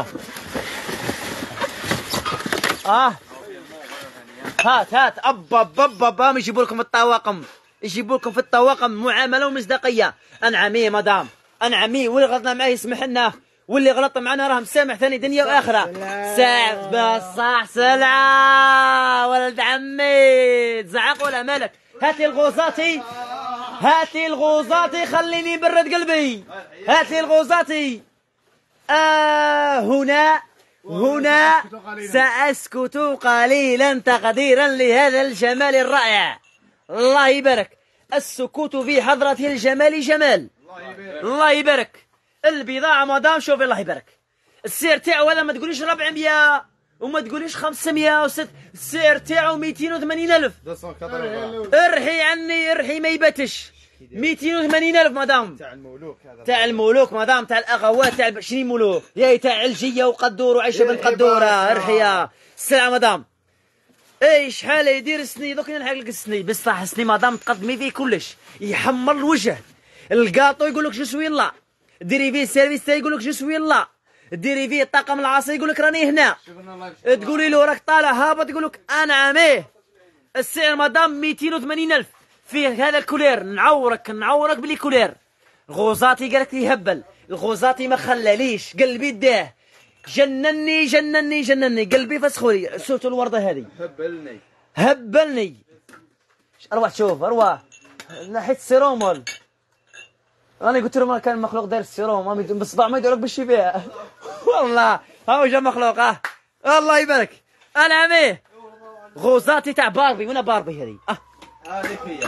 اه هات هات. ابا بابا بام يجيبوا لكم الطواقم، يجيبوا لكم في الطواقم معامله ومصداقيه. انعمي مدام، انعمي. واللي غلطنا معاه يسمح لنا، واللي غلط معنا راه مسامح ثاني دنيا واخره. ساعة بصح سلعه ولد عمي. تزعق ولا مالك؟ هاتي الغوزاتي، هاتي الغوزاتي خليني يبرد قلبي. هاتي الغوزاتي. آه هنا هنا سأسكت قليلا تقديرا لهذا الجمال الرائع. الله يبارك. السكوت في حضرة الجمال جمال. الله يبارك. البضاعة مدام شوفي الله يبارك. السعر تاعو هذا ما تقوليش أربعمية وما تقوليش خمسمية وست. السعر تاعو مئتين وثمانين ألف. ارحي عني، ارحي ما يباتش. مئتين وثمانين ألف مدام. تاع الملوك هذا، تاع الملوك مدام، تاع الأغوات، تاع شني ملوك يا تاع علجية وقدور وعيشة بن قدورة. ارحيا السلعة مدام. اي شحال يدير السني دوك نلحق لك السني. بصح السني مدام تقدمي فيه كلش. يحمر الوجه. الكاطو يقول لك جو سوي لا. ديري فيه سيرفيس يقول لك جو سوي لا. ديري فيه طاقم العصر يقول لك راني هنا. تقولي له راك طالع هابط يقول لك انا عاميه. السعر مدام مئتين وثمانين ألف. فيه هذا الكولير. نعورك نعورك بلي كولير. الغوزاتي قالك لي هبل. الغوزاتي ما خلاليش قلبي داه. جنني جنني جنني قلبي فسخولي. سوتو الوردة هذه هبلني هبلني. اروح شوف اروح ناحية السيرومول. انا قلت له ما كان مخلوق داير السيروم بالصباع ما يديرك بالشفاء. والله هاو جا مخلوق. اه الله يبارك. انا عميه. غوزاتي تاع باربي. وين باربي هذه؟ اه هذيك هي.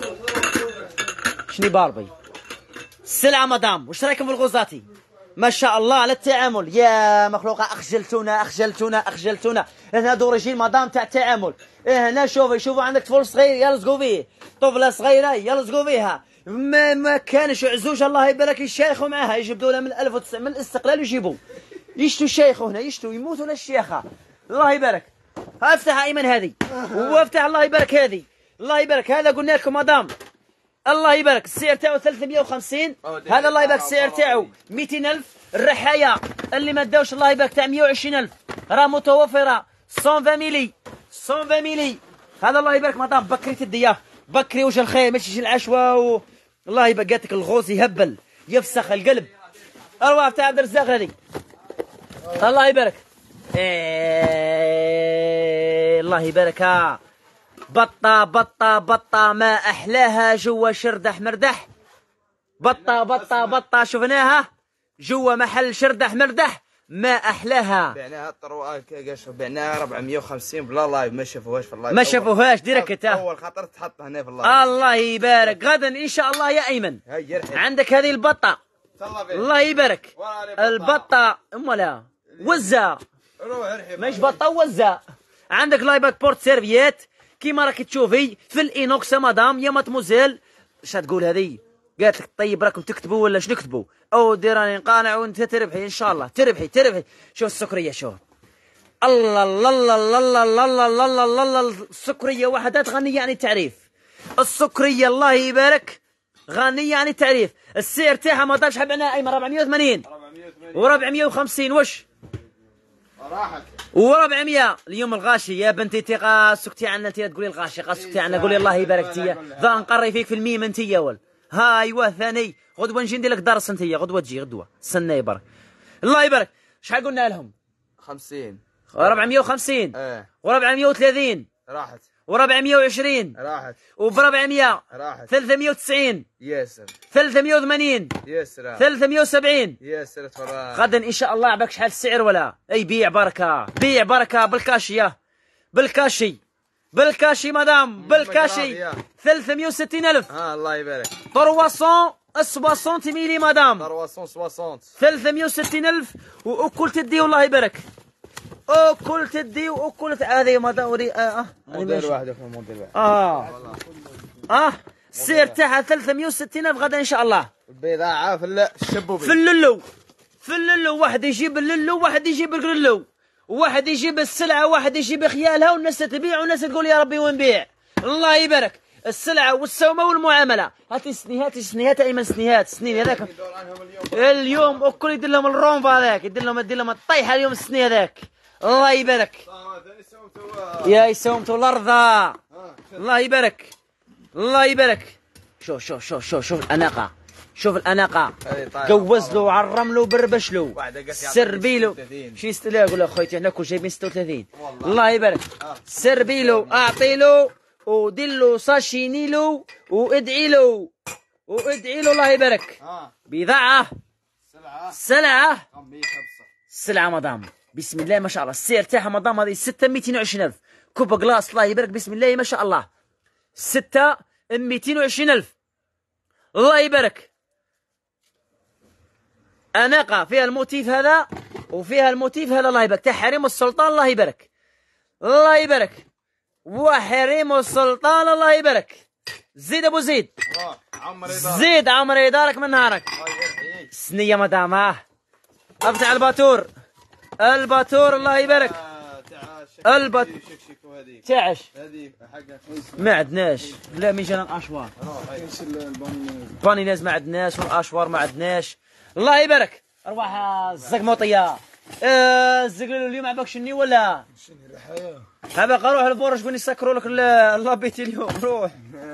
شني باربي؟ السلعة مدام. وش رايكم في الغوزاتي؟ ما شاء الله على التعامل. يا مخلوقة أخجلتونا أخجلتونا أخجلتونا. هنا دورجين مدام تاع التعامل. إيه هنا شوفي شوفوا عندك طفل صغير يلصقوا فيه. طفلة صغيرة يلصقوا فيها. ما ما كانش عزوج الله يبارك يشيخوا معاها. يجبدوا لها من ألف وتسعمية من الاستقلال ويجيبوا يشتوا الشيخ هنا. يشتوا يموتوا للشيخة. الله يبارك. افتح ايمن هذه وافتح الله يبارك هذه. الله يبارك. هذا قلنا لكم مدام. الله يبارك. السعر تاعو ثلاثمية وخمسين. هذا الله يبارك السعر تاعو مئتين ألف. الرحاية اللي ما داوش الله يبارك تاع مئة وعشرين ألف راه متوفرة. مئة وعشرين ميلي مئة وعشرين ميلي. هذا الله يبارك مدام. بكري الضياف بكري وجه الخير ماشي العشوة و... الله يبارك. قالتك الغوص يهبل يفسخ القلب. أرواح تاع عبد الرزاق هذه. الله يبارك. إيه الله يبارك. ها بطة بطة بطة ما أحلاها جوا شردح مردح. بطة بطة بطة شفناها جوا محل شردح مردح ما أحلاها. بعناها الطروة كاش بعناها أربعمية وخمسين بلا لايف. ما شافوهاش في اللايف. ما شافوهاش ديريكت. أول خاطر تحط هنا في اللايف. الله يبارك. غدا إن شاء الله يا أيمن عندك هذه البطة. الله يبارك. البطة أم لا وزة. مش بطة وزة. عندك لايبك بورت سيرفيات كيما راك تشوفي في الانوكس مدام يا ماتموزيل. اش تقول هذه؟ قالت لك طيب راكم تكتبوا ولا اش نكتبوا؟ او دير راني نقانع وانت تربحي ان شاء الله. تربحي تربحي. شوف السكريه شوف. الله الله الله الله الله الله الله الله الله. السكريه وحدها تغني يعني التعريف. السكريه الله يبارك غنية يعني التعريف. السعر تاعها ما ضافش حب عنا ايمن أربعمية وثمانين و400 وخمسين واش راحت و400 اليوم الغاشي يا بنتي تي سكتي عنا انت تقولي الغاشي قا سكتي عنا قولي الله يبارك تيا ذا نقري فيك في الميم انت يا ول. ها ايوا ثاني غدوه نجي ندير لك درس انت غدوه تجي غدوه استنى يبارك الله يبارك. شحال قلنا لهم؟ خمسين أربعمية وخمسين ايه و430 راحت و420 راحت وب أربعمية راحت ثلاثمية وتسعين ياسر ثلاثمية وثمانين ياسر ثلاثمية وسبعين ياسر تفرج غدا ان شاء الله عباك شحال السعر ولا اي بيع بركه بيع بركه بالكاشيه بالكاشي بالكاشي مدام بالكاشي ثلاثمية وستين ألف ها الله يبارك ثلاثمية وستين ميلي مدام ثلاثمية وستين ثلاثمية وستين ألف وأكل تدي والله يبارك أكل تدي وأكل هذه مدام وري اه موديل واحد اخو موديل واحد اه اه السعر تاعها ثلاثمية وستين ألف غدا ان شاء الله. البضاعة في الشبوبي في اللولو في اللولو واحد يجيب اللولو واحد يجيب القرلو واحد يجيب السلعة واحد يجيب خيالها والناس تبيع والناس تقول يا ربي ونبيع. الله يبارك السلعة والسومة والمعاملة. هاتي سنيهات سنيهات ايمن سنيهات سنين هذاك اليوم اكل يدير لهم الرومب هذاك يدير لهم يدير لهم الطيحة اليوم السني هذاك. الله يبارك يا يسومتوا الارض الله يبارك الله يبارك. شوف شوف شوف شوف شوف الاناقة شوف الاناقه جوز له عرم له بربش له سربي له شي يستلها يقول له خويتي هنا كل جايبين ستة وثلاثين. الله يبارك سربي له اعطي له ودير له ساشيني له وادعي له وادعي له الله يبارك. بضاعه سلعه سلعه مدام بسم الله ما شاء الله. السعر تاعها مدام هذه ستة مئتين وعشرين ألف كوبا كلاس الله يبارك بسم الله ما شاء الله ستة مئتين وعشرين ألف الله يبارك. أناقة فيها الموتيف هذا وفيها الموتيف هذا الله يبارك تاع حريم السلطان الله يبارك الله يبارك وحريم السلطان الله يبارك. زيد أبو زيد زيد عمري دارك من نهارك. سنية مدام أفتح الباتور الباتور الله يبارك البات تعش ما عندناش لا ميجان الاشوار بانيناز ما عندناش والاشوار ما عندناش. الله يبارك ارواح الزقموطيه الزقلول اليوم عباك شني ولا شني الحياه عباك روح البورش بني يسكروا لك اللابيتي اليوم روح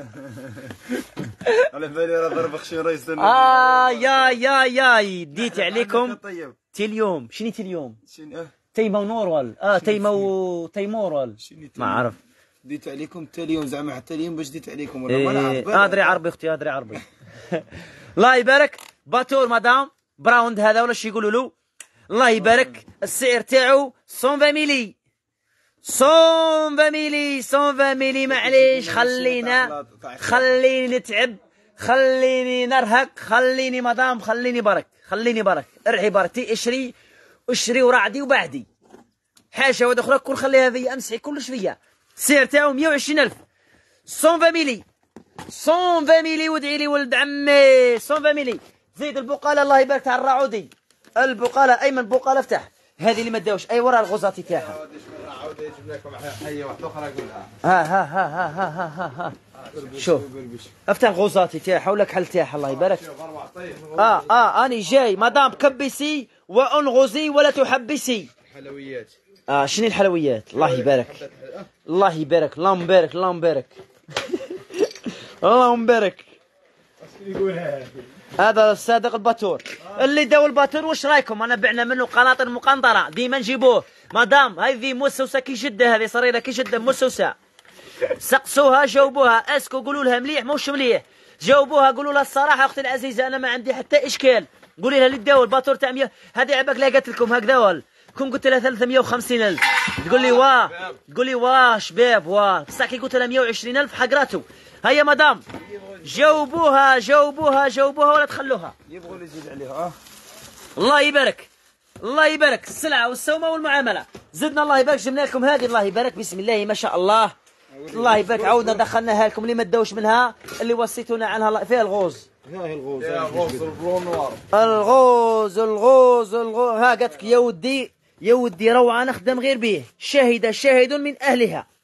على بالي راه ضرب خشين رئيس اه يا يا يا ديت عليكم تي اليوم شني تي اليوم تيمو نورول اه تيمو تيمورول ما عرف ديت عليكم حتى اليوم زعما حتى اليوم باش ديت عليكم ولا إيه ما نعرف ادري عربي اختي ادري عربي. الله يبارك باتور مدام براوند هذا ولا شي يقولوا له الله يبارك السعر تاعو مئة وعشرين ميلي مئة وعشرين ميلي مئة وعشرين ميلي معليش خلينا خليني نتعب خليني نرهق خليني مدام خليني برك خليني برك ارعي برتي اشري اشري ورعدي وبعدي حاشا ود اخرى كل خليها فيا امسحي كلش فيا. السعر تاعو مئة وعشرين ألف مئة وعشرين ميلي مئة وعشرين ميلي وادعي لي ولد عمي مئة وعشرين ميلي. زيد البقاله الله يبارك تاع الرعودي البقاله ايمن بقاله افتح هذه اللي ما داوش اي ورا الغوزاتي تاعها ها ها ها ها ها ها ها ها شوف افتح الغوزاتي تاعها ولا كحل تاعها الله يبارك. اه اه اني جاي مدام كبسي وانغزي ولا تحبسي حلويات. اه شنو الحلويات الله يبارك الله يبارك اللهم بارك اللهم بارك اللهم بارك. هذا الصادق الباتور اللي داو الباتور واش رايكم؟ انا بعنا منه قناطر مقنطره ديما نجيبوه مدام هذه مسوسه كي شده هذه صريره كي شده مسوسه سقسوها جاوبوها اسكو قولوا لها مليح موش مليح جاوبوها قولوا لها الصراحه اختي العزيزه انا ما عندي حتى اشكال قولي لها اللي داو الباتور تاع مية هذه عباك لا قالت لكم هكذا ولا كون قلت لها ثلاثمية وخمسين ألف تقول لي واه تقول لي واه شباب واه بصح كي قلت لها مئة وعشرين ألف حقراتو. هيا مدام جاوبوها جاوبوها جاوبوها ولا تخلوها يبغوا اللي يزيد عليها. الله يبارك الله يبارك السلعه والسومه والمعامله زدنا الله يبارك جبنا لكم هذه الله يبارك بسم الله ما شاء الله الله يبارك عودنا دخلناها لكم اللي ما داوش منها اللي وصيتونا عنها فيها الغوز هاي الغوز الغوز البلون نوار الغوز الغوز الغوز ها قالت لك يا ودي يا ودي روعه نخدم غير به شهد شاهد من اهلها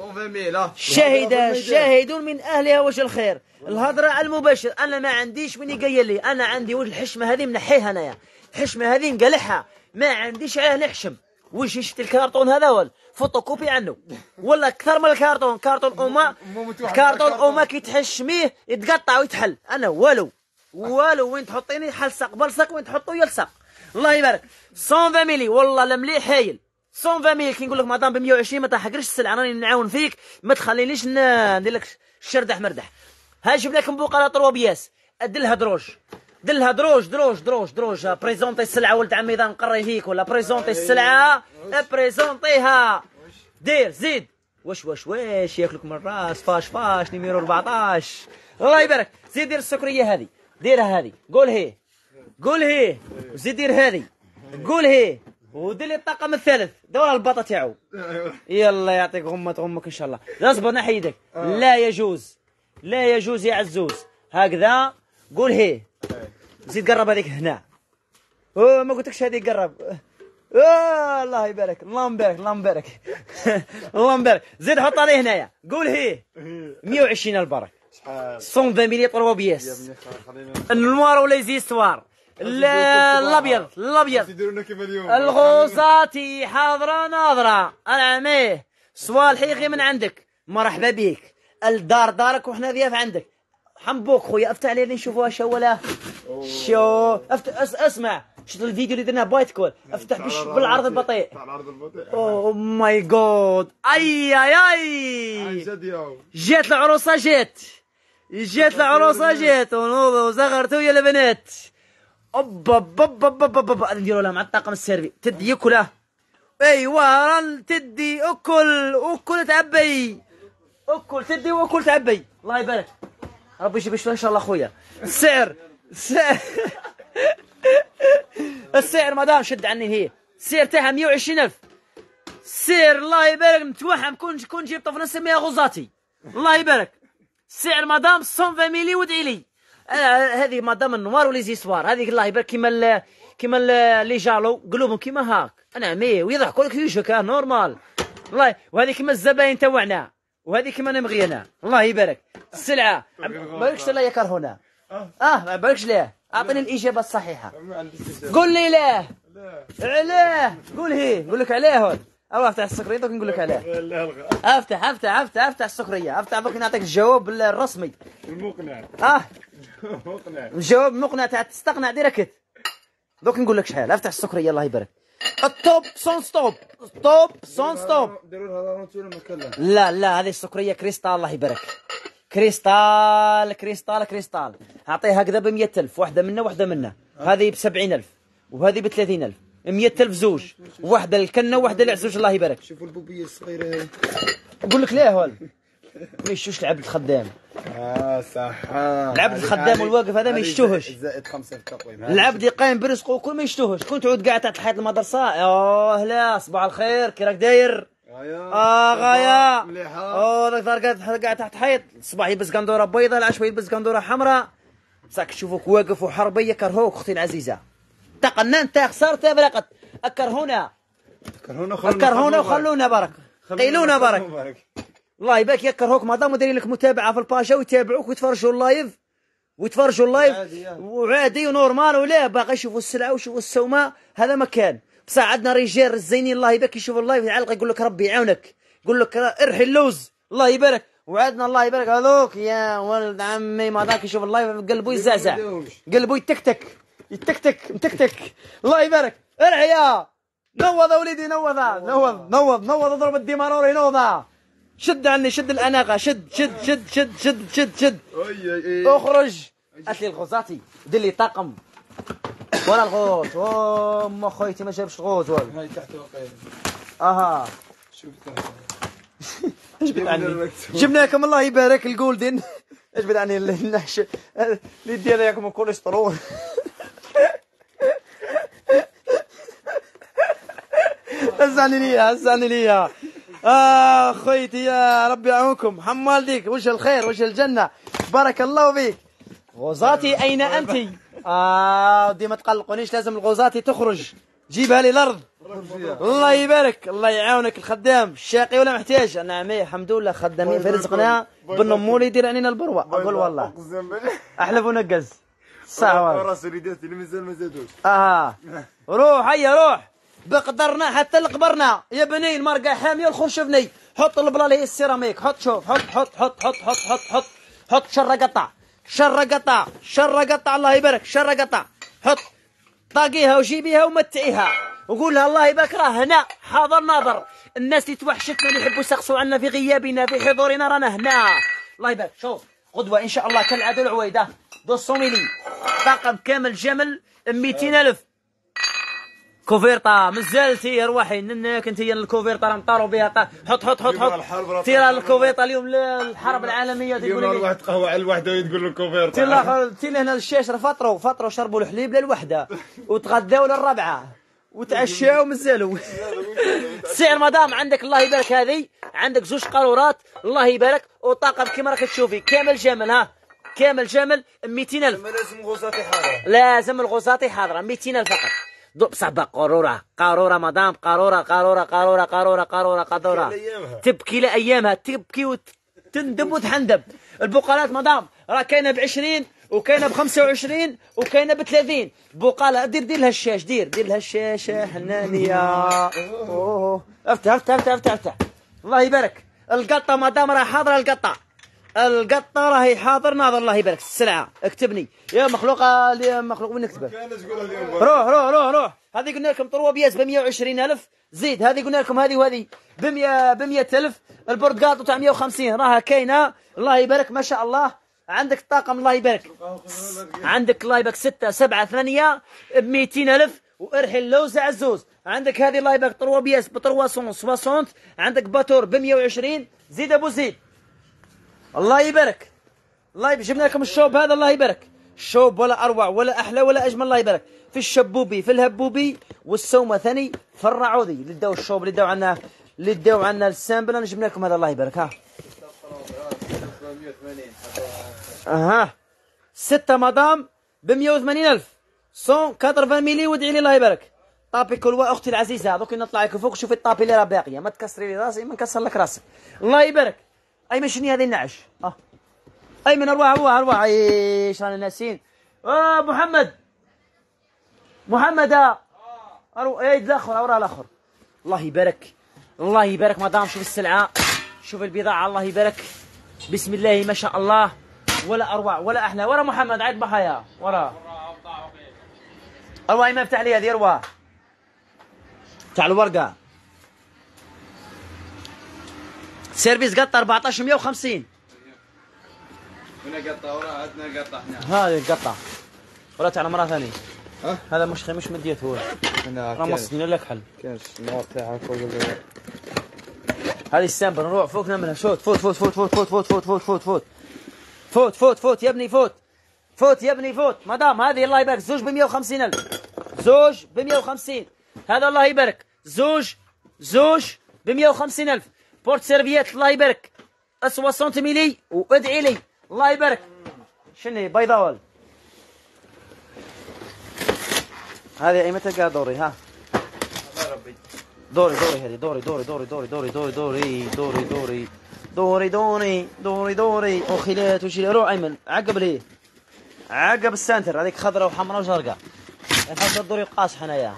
مية شاهد شاهدون من اهلها وجه الخير. الهضره المباشر، انا ما عنديش من يقيل لي، انا عندي وجه الحشمه هذه منحيها انايا، الحشمه هذه نقلعها، ما عنديش علاه نحشم. وش شفت الكارطون هذا ولا فوتوكوبي عنه ولا اكثر من الكارطون؟ كارطون اوما، كارطون اوما كي تحشميه يتقطع ويتحل. انا والو والو، وين تحطيني حلصق بلصق، وين تحطو يلصق. الله يبارك. مية وعشرين ملي والله لا مليح هايل. مية وعشرين ملي كي نقول لك مدام ب مية وعشرين ما تحقرش السلعه، راني نعاون فيك، ما تخلينيش ندير لك شردح مردح. ها جبنا لك مبوقه طروا بياس، دلها دروج دلها دروج دروج دروج دروج. بريزونتي السلعه ولد عمي اذا نقري فيك، ولا بريزونتي السلعه بريزونتيها. دير زيد واش واش واش ياكلك من الراس. فاش فاش نيميرو أربعطاش. الله يبارك. زيد دير السكريه هذه، ديرها هذه، قول هي قول هي. وزيد دير هذه، قول هي. ودير لي الطاقم الثالث دور البطه تاعو. يلا يعطيك غمه غمك ان شاء الله. اصبر نحي يدك. لا يجوز لا يجوز يا عزوز هكذا. قول هي. زيد قرب هذيك هنا. اوه ما قلتلكش هذيك قرب. اوه الله يبارك، الله مبارك الله مبارك. الله مبارك. زيد حط عليه هنايا. قول هي. مية وعشرين البرك. مية وعشرين ملي طروا بياس. النوار ولا يزي سوار. الابيض الابيض. يديرونا كيما اليوم. الغوصاتي حاضره ناظره. انا عميه سؤال حقيقي من عندك. مرحبا بك. الدار دارك وحنا ضياف عندك. حنبوك خويا افتح عليه نشوفوها شوله. شو افتح أس... اسمع شفت الفيديو اللي درناه بايت كول. افتح بش... بالعرض البطيء. بالعرض البطيء. اوه ماي جود. اي اي اي جات العروسه جات جات العروسه جات ونوضوا وزغرتوا يا البنات. اوبا بابا بابا بابا نديروا لها مع الطاقم السيرفي. تدي ياكلها. ايوا ران تدي اكل اكل تعبي. اكل تدي واكل تعبي. الله يبارك. ربي يجيب شويه ان شاء الله خويا. السعر السعر السعر مدام شد عني هي. السعر تاعها مية وعشرين ألف. السعر الله يبارك نتوهم كون كون جيب طفل نسميها غزاتي. الله يبارك. السعر مدام مية وعشرين ملي وادعي لي. هذه مدام النوار ولي زيسوار هذيك الله يبارك كيما كيما لي جالو قلوبهم كيما هاك. انا عمي ويضحكوا لك وجهك نورمال. الله. وهذه كيما الزباين تاوعنا، وهذه كيما نبغينا. الله يبارك. السلعه ما بالكش لا يكرهونا. اه ما بالكش ليه. اعطيني الاجابه الصحيحه. قول لي ليه. علاه. قول هي. نقول لك علاه هون. او افتح السكريه دوك نقول لك علاه. افتح افتح افتح افتح السكريه. افتح دوك نعطيك الجواب الرسمي المقنع. اه مقنع. الجواب مقنع تاع تستقنع ديريكت. دوك نقول لك شحال. افتح السكريه الله يبارك. الطوب سون ستوب. ستوب سون ستوب. ديروا لها رونتيرو ما كلها. لا لا هذه السكريه كريستال الله يبارك. كريستال كريستال كريستال. اعطيها هكذا ب مية ألف. واحده منا واحده منا. هذه ب سبعين ألف وهذه ب ثلاثين ألف. مية ألف زوج. واحده للكنه وواحده للعزوج الله يبارك. شوفوا البوبيه الصغيره هذه. نقول لك ليه هول. ما يشتوش العبد الخدام. اه صح. العبد الخدام والواقف هذا ما يشتوهش. زائد خمسة في التقويم. العبد يقيم برزقه وكل ما يشتوهش. كنت تعود قاعد تحت حيط المدرسه. اه لا صباح الخير كي راك داير. اه غايا. اه ذاك قاعد قاعد تحت حيط. الصباح يلبس قندوره بيضاء، العشوه يلبس قندوره حمراء. ساك تشوفوك واقف وحربي يكرهوك اختي العزيزه. تقننت خسرت فرقت. اكرهونا اكرهونا وخلونا برك. قيلونا برك. الله يبارك. يكرهوك مادام دايرين لك متابعه في الباشا ويتابعوك ويتفرجوا اللايف ويتفرجوا اللايف وعادي ونورمال. ولا باقي يشوفوا السلعه ويشوفوا السومه. هذا مكان بصح عندنا رجال الزينين الله يبارك يشوفوا اللايف يعلق يقول لك ربي يعاونك. يقول لك ارحي اللوز الله يبارك. وعندنا الله يبارك هذوك يا ولد عمي ما ذاك يشوف اللايف قلبه يزعزع قلبه يتكتك يتكتك متكتك. الله يبارك. ارحي يا نوض وليدي نوض نوض نوض نوض اضرب الديماروري نوض. شد عني شد الاناقه شد شد شد شد شد شد شد اخرج. هات لي الغوزاتي دير لي طاقم ولا الغوز. ام خويتي ما جابش الغوز والو. هاي تحت وقيل. اها شوف تحت. اجبد عني. جبنا لكم الله يبارك الجولدن. اجبد عني النحش اللي دير لكم الكوليسترول. هزعني ليا هزعني ليا. آه خويتي يا ربي يعاونكم. حمال ديك وجه الخير وجه الجنة. بارك الله فيك. غوزاتي أين أنت؟ آه دي ما تقلقونيش لازم الغوزاتي تخرج. جيبها لي الأرض. الله يبارك، الله يعاونك الخدام الشاقي ولا محتاج. انا عمي الحمد لله خدامين في رزقنا بالنمول يدير علينا البروه. اقول والله اقسم بالله احلف ونقز صح والله. راسي ريداتي اللي مازال ما زادوش. اه روح هيا روح بقدرنا حتى لقبرنا يا بني. المرقه حاميه الخرشفني. حط البلاله هي السيراميك. حط شوف حط حط حط حط حط حط حط حط شر قطع شر قطع شر قطع. الله يبارك شر قطع. حط طاقيها وجيبيها ومتعيها وقول لها الله يبارك راه هنا حاضر ناظر. الناس اللي توحشتنا اللي يحبوا يسقسوا عنا في غيابنا في حضورنا رانا هنا. الله يبارك. شوف قدوه ان شاء الله كالعاده العويده دوسو ميلي طاقم كامل جمل مئتين ألف. كوفيرطا مازالتي ارواحي ننك انت هي الكوفيرطا راه مطاروا بها. حط حط حط حط تيرا الكوفيرطا اليوم الحرب العالميه اليوم واحد قهوه على الوحده وتقول له كوفيرتا. تيلا تيلا هنا الشاش راه فطروا فطروا شربوا الحليب للوحده وتغداو للربعه وتعشاو مازالوا. السعر مدام عندك الله يبارك هذه عندك زوج قارورات الله يبارك وطاقم كيما راك تشوفي كامل جمل. ها كامل جمل مئتين ألف. لازم غوصاتي حاضره. لازم الغوصاتي حاضره مئتين ألف فقط. بصح قاروره قاروره مدام قاروره قاروره قاروره قاروره قاروره قاروره تبكي لايامها تبكي وتندب وتحندب. البقالات مدام راه كاينه ب عشرين وكاينه ب خمسة وعشرين وكاينه ب ثلاثين. بقاله دير دير لها الشاش دير دير لها الشاشه حنانيه. اوه افتح افتح افتح افتح افتح الله يبارك. القطه مدام راه حاضره. القطه القطه راهي حاضر ناظر الله يبارك. السلعه اكتبني يا مخلوقه يا مخلوق وين نكتبها. روح روح روح روح. هذه قلنا لكم طروه بياس ب مئة وعشرين ألف. زيد هذه قلنا لكم هذه وهذه ب مئة ب مئة ألف. البرتقاطو تاع مئة وخمسين راها كاينه الله يبارك ما شاء الله. عندك الطاقم الله يبارك عندك الله يبارك ستة سبعة ثمانية ب مئتين ألف. وارحل اللوز عزوز. عندك هذه الله يبارك طروه بياس ب ثلاثمئة وستين. عندك باتور ب مئة وعشرين. زيد ابو زيد الله يبارك. الله يبارك جبنا لكم الشوب هذا الله يبارك. الشوب ولا اروع ولا احلى ولا اجمل الله يبارك. في الشبوبي في الهبوبي والسومه ثاني في الرعودي اللي داو الشوب اللي داو عنا اللي داو عنا السامبل. انا جبنا لكم هذا الله يبارك. ها اها ستة مدام ب مئة وثمانين ألف. مئة وثمانين ميلي وادعي لي الله يبارك. طابي كلوة اختي العزيزه دوك نطلع لك فوق شوفي الطابي اللي راه باقيه ما تكسري لي راسي ما نكسر لك راسك الله يبارك. ايمن شنو هذه النعش؟ اه ايمن ارواح ارواح ارواح ايش رانا ناسين. اه محمد محمد اه اروح اي الاخر وراه الاخر الله يبارك. الله يبارك مدام شوف السلعه شوف البضاعه الله يبارك بسم الله ما شاء الله. ولا اروع ولا احلى. ورا محمد عيد بحايا ورا ارواح ما افتح لي هذه ارواح تاع الورقه. سيرفيس قطه أربعطاش مئة وخمسين. هنا قطه ورا عندنا قطه هنا. هذه القطه ولا تاع المراه ثاني. ها هذا مش مش مديت هو هنا راه مصني لك حل. كاين النار تاعها فوق. هذه السامبل نروح فوقنا منها. فوت فوت فوت فوت فوت فوت فوت فوت فوت فوت فوت فوت فوت يا ابني فوت فوت يا ابني فوت. مدام هذه الله يبارك زوج ب مئة وخمسين ألف. زوج ب مئة وخمسين. هذا الله يبارك زوج زوج ب مئة وخمسين ألف. بورت سيرفيات الله يبارك ستين ميلي وادعي لي الله يبارك. شنو بيضاول هذه ايمتى قاعد دوري. ها دوري دوري هذه دوري دوري دوري دوري دوري دوري دوري دوري دوري دوري دوري دوري دوري وخيلات وشي. روح ايمن عقب ليه عقب السنتر هذيك خضراء وحمراء وزرقاء. نحط الدوري قاص حنايا.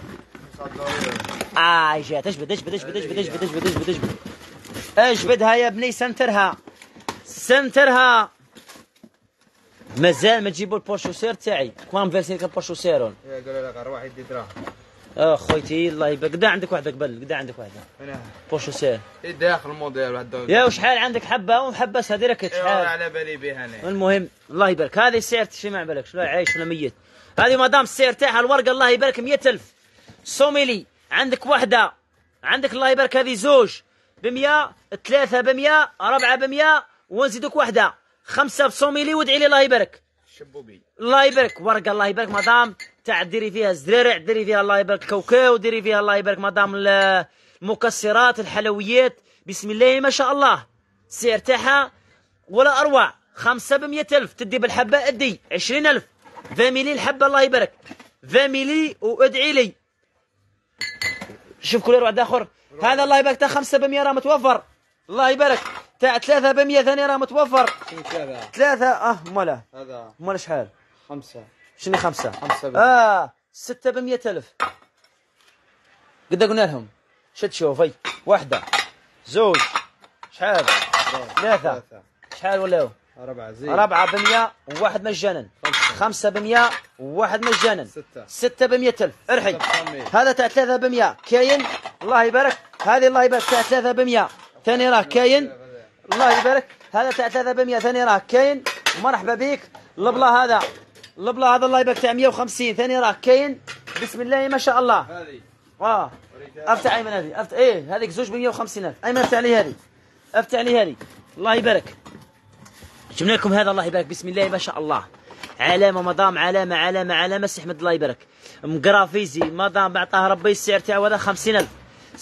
اه جات اجبد اجبد اجبد اجبد اجبد اجبد اجبد اجبد اجبدها يا ابني سنترها سنترها. مازال ما تجيبوا البورشوسير تاعي كوام فيرسيك البورشوسيرون. يا قالوا لك روح يدي دراهم. اه خويتي الله يبارك. قدا عندك وحده قبل قدا عندك وحده هنا بورشوسير داخل الموديل واحد دور. يا وشحال عندك حبه ومحبسها ديريكت ايوا شحال على بالي بها انا. المهم الله يبارك. هذه السعر تشي ما بالك شنو عايش ولا ميت. هذه مدام السعر تاعها الورقه الله يبارك مئة ألف. سوميلي عندك وحده عندك الله يبارك هذه زوج ب مئة ثلاثه ب مئة أربعة ب مئة ونزيدك وحده خمسه بسوميلي وادعي لي الله يبارك. شبوبي الله يبارك ورقه الله يبارك مدام تاع ديري فيها الزرارع ديري فيها الله يبارك كاوكاو ديري فيها الله يبارك مدام المكسرات الحلويات بسم الله ما شاء الله. السعر تاعها ولا اروع خمسه ب مئة ألف. تدي بالحبه ادي عشرين ألف. عشرين ميلي الحبه الله يبارك عشرين ميلي وادعي لي. شوف كولير واحد اخر. هذا الله يبارك تاع خمسة بمية راه متوفر. الله يبارك تاع ثلاثة بمية ثاني راه متوفر. شنو كذا؟ ثلاثة اه ماله هذا ماله شحال؟ خمسة. شنو خمسة؟ خمسة بمية. اه ستة بمية ألف. قد قلنا لهم شد شوفي واحدة زوج شحال؟ ثلاثة شحال ولاو؟ أربعة زين. ربعة بمية وواحد مجانا. خمسة. خمسة بمية وواحد مجانا. ستة. ستة بمية ألف. ارحي. ستة بمية. هذا تاع ثلاثة بمية كاين. الله يبارك. هذه الله يبارك تاع ثلاثة بمية ثاني راه كاين. الله يبارك. هذا تاع ثلاثة بمية ثاني راه كاين. مرحبا بك. البلا هذا البلا هذا الله يبارك تاع مية وخمسين ثاني راه كاين. بسم الله ما شاء الله. هذه. اه افتح ايمن هذه افتح ايه هذيك زوج ب مية وخمسين ألف. ايمن افتح لي هذه افتح لي هذه. الله يبارك. جبنا لكم هذا الله يبارك بسم الله ما شاء الله. علامه مدام علامه علامه علامه سي احمد الله يبارك. مقرافيزي مدام عطاه ربي السعر تاعو هذا خمسين ألف.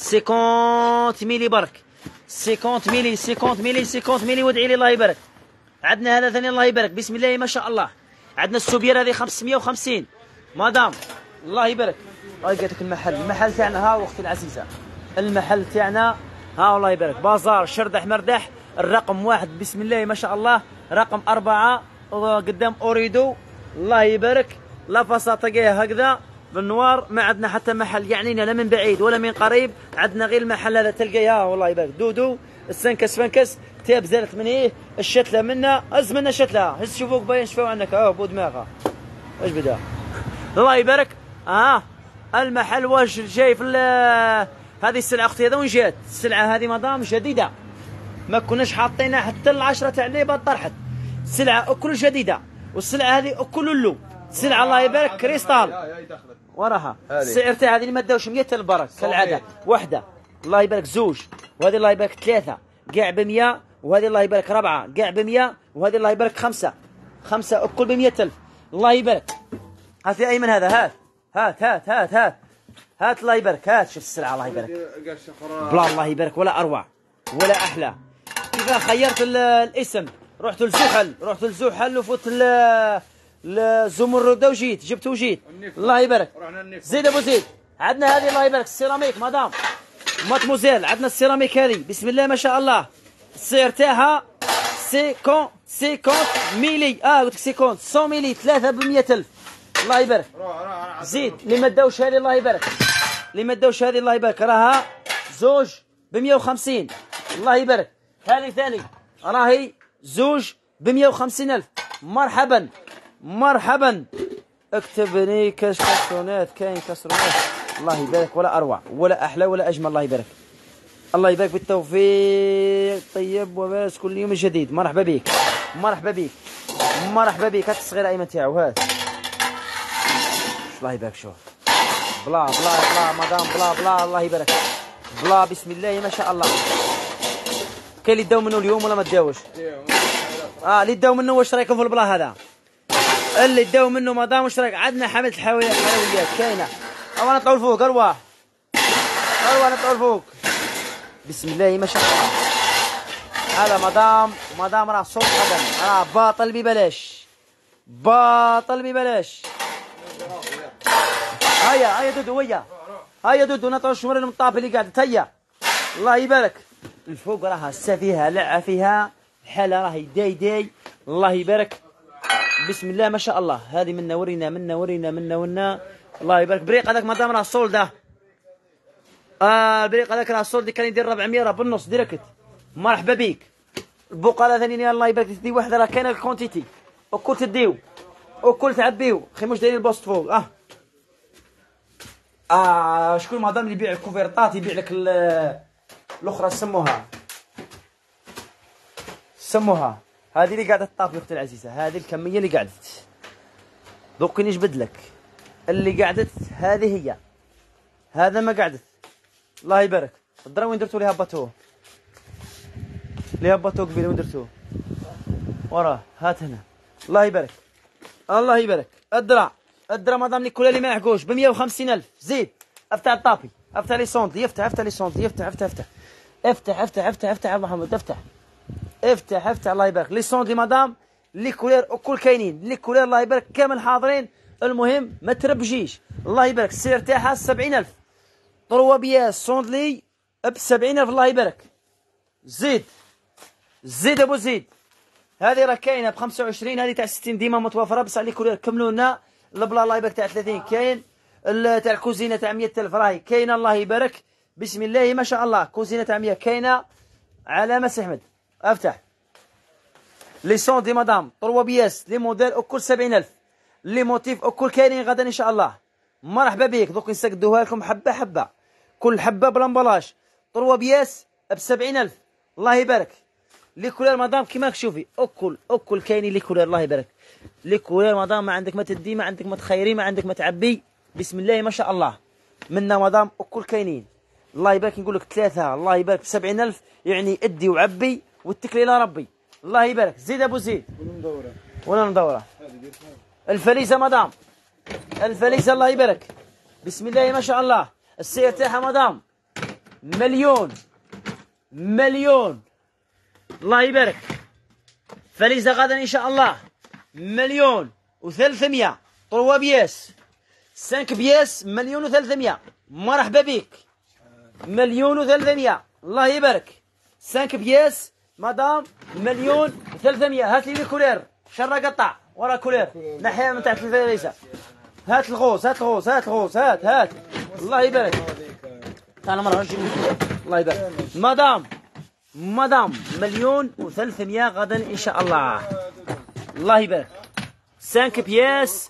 خمسين ميلي برك. خمسين ميلي خمسين ميلي خمسين ميلي وادعي لي الله يبارك. عندنا هذا ثاني الله يبارك بسم الله ما شاء الله. عندنا السوبير هذه خمسمية وخمسين مدام الله يبارك. هاي قالت لك المحل المحل تاعنا ها اختي العزيزه. المحل تاعنا ها الله يبارك بازار شردح مردح. الرقم واحد بسم الله ما شاء الله. رقم أربعة قدام أوريدو الله يبارك. لا فساطقية هكذا بالنوار. ما عندنا حتى محل يعنينا لا من بعيد ولا من قريب. عندنا غير المحل هذا تلقاه والله يبارك دودو السنكس فنكس تاب زالت من ايه الشتله منا هز منا شتله هز شوفوك باين شفاو عنك اه بو دماغها ايش بدا الله يبارك. اه المحل واش جاي في هذه السلعه اختي هذا وين جات السلعه هذه مدام جديده ما كناش حاطينها حتى العشرة تاع الليبه طرحت. سلعه اكل جديده والسلعه هذه اكل اللو سلعه الله يبارك كريستال وراها. السعر تاع هذه اللي ما داوش مية البرك كالعاده. واحده الله يبارك زوج وهذه الله يبارك ثلاثه كاع ب مية وهذه الله يبارك ربعه كاع ب مية وهذه الله يبارك خمسه خمسه اكل ب مية ألف. الله يبارك. هات يا ايمن هذا هات هات هات هات هات هات الله يبارك هات شوف السلعه الله يبارك بلا الله يبارك ولا اروع ولا احلى. اذا خيرت الاسم رحت لزحل رحت لزحل وفوت الزمرد وجيت جبت وجيت الله يبارك. زيد ابو زيد عندنا هذه الله يبارك السيراميك مدام ماتموزيل. عندنا السيراميك هذه بسم الله ما شاء الله. السعر تاعها سيكون سيكون ميلي اه قلت لك سيكون مية ميلي ثلاثة ب مية ألف. الله يبارك. زيد اللي ما داوش هذه الله يبارك اللي ما داوش هذه الله يبارك راها زوج ب مية وخمسين. الله يبارك. هذه ثاني راهي زوج ب مية وخمسين ألف. مرحبا مرحبا. اكتبني كسرونات كاين كسرونات الله يبارك ولا اروع ولا احلى ولا اجمل. الله يبارك. الله يبارك بالتوفيق طيب وباس كل يوم جديد. مرحبا بك مرحبا بك مرحبا بك. هات الصغيره ايمن تاعو هات الله يبارك. شوف بلا بلا بلا مدام بلا بلا الله يبارك بلا بسم الله ما شاء الله. كاين اللي داو منه اليوم ولا ما داوش؟ اه اللي داو منه واش رايكم في البلا هذا؟ اللي داو منه مدام واش رايك؟ عندنا حمله الحلويات حلويات كاينه. او نطلعوا لفوق ارواح ارواح نطلعوا لفوق بسم الله ما شاء الله. هذا مدام مدام راه صوت قدم راه باطل ببلاش باطل ببلاش. هيا هيا دودو ويا هيا دودو نطلعوا شمر المطاف اللي قاعدت هيا الله يبارك. الفوق راها هسه فيها لعه فيها الحاله راهي داي داي الله يبارك بسم الله ما شاء الله. هذه منا ورينا منا ورينا منا ونا الله يبارك. بريق هذاك مدام راه الصولده اه البريق هذاك راه الصولد كان يدير أربعمية راه بالنص ديريكت. مرحبا بك. البقاله ثاني الله يبارك تدي واحده راه كاينه الكونتيتي وكل تديو وكل تعبيو خي مش دايرين البوست فوق اه اه شكون مدام اللي يبيع الكوفرطات يبيع لك الاخرى سموها سموها هذه اللي قاعده تطافي اختي العزيزه. هذه الكميه اللي قعدت دوك نجبد لك اللي قعدت هذه هي. هذا ما قعدت الله يبارك. الدرا وين درتو لي هبطوه لي هبطوه قبيله وين درتوه وراه هات هنا الله يبارك الله يبارك. الدرا الدرا مدام لي كل اللي ما يحكوش ب مية وخمسين ألف. زيد افتح الطابي افتح لي سونتي افتح افتح لي سونتي افتح افتح افتح افتح افتح افتح افتح يا محمد افتح افتح افتح الله يبارك. لي سونتي مدام لي كولير وكل كاينين لي كولير الله يبارك كامل حاضرين. المهم ما تربجيش الله يبارك. السعر تاعها سبعين ألف طروا بياس صوندلي ب سبعين ألف الله يبارك. زيد زيد ابو زيد. هذه راه كاينه ب خمسة وعشرين، هذه تاع ستين ديما متوفره، بس على كل كملوا لنا البلا الله يبارك تاع ثلاثين كاين، تاع الكوزينه تاع مية ألف راهي كاينه الله يبارك. بسم الله ما شاء الله. كوزينه تاع مية كاينه علامه سي احمد. افتح لي سون دي مدام طروا بياس لي موديل اكل سبعين ألف، لي موتيف اكل كاينين غدا ان شاء الله. مرحبا بك. دوك نسقدوها لكم حبه حبه، كل حبه بلامبلاج. طروا بياس ب سبعين ألف الله يبارك. لي كولير مدام كيما راك تشوفي اكل اكل كاينين لي كولير الله يبارك. لي كولير مدام ما عندك ما تدي، ما عندك ما تخيري، ما عندك ما تعبي. بسم الله ما شاء الله. منا مدام اكل كاينين الله يبارك. نقول لك ثلاثه الله يبارك ب سبعين ألف، يعني ادي وعبي واتكلي الى ربي الله يبارك. زيد ابو زيد. ولا ندوره الفليسه مدام، الفليسه الله يبارك. بسم الله ما شاء الله. السير تاعها مدام مليون مليون الله يبارك. فليسه غدا ان شاء الله مليون وثلاثمية. طروا بياس خمسة بياس مليون وثلاثمية. مرحبا بك. مليون وثلاثمية الله يبارك. خمسة بياس مدام مليون وثلاثمية. هات لي الكولير شرا قطع ورا كولير ناحيه من تحت الفليسه. هات الغوص هات الغوص هات الغوص هات هات الله يبارك. انا مره نجي الله يبارك. مدام مدام مليون وثلاثمية غدا ان شاء الله الله يبارك. خمسة بياس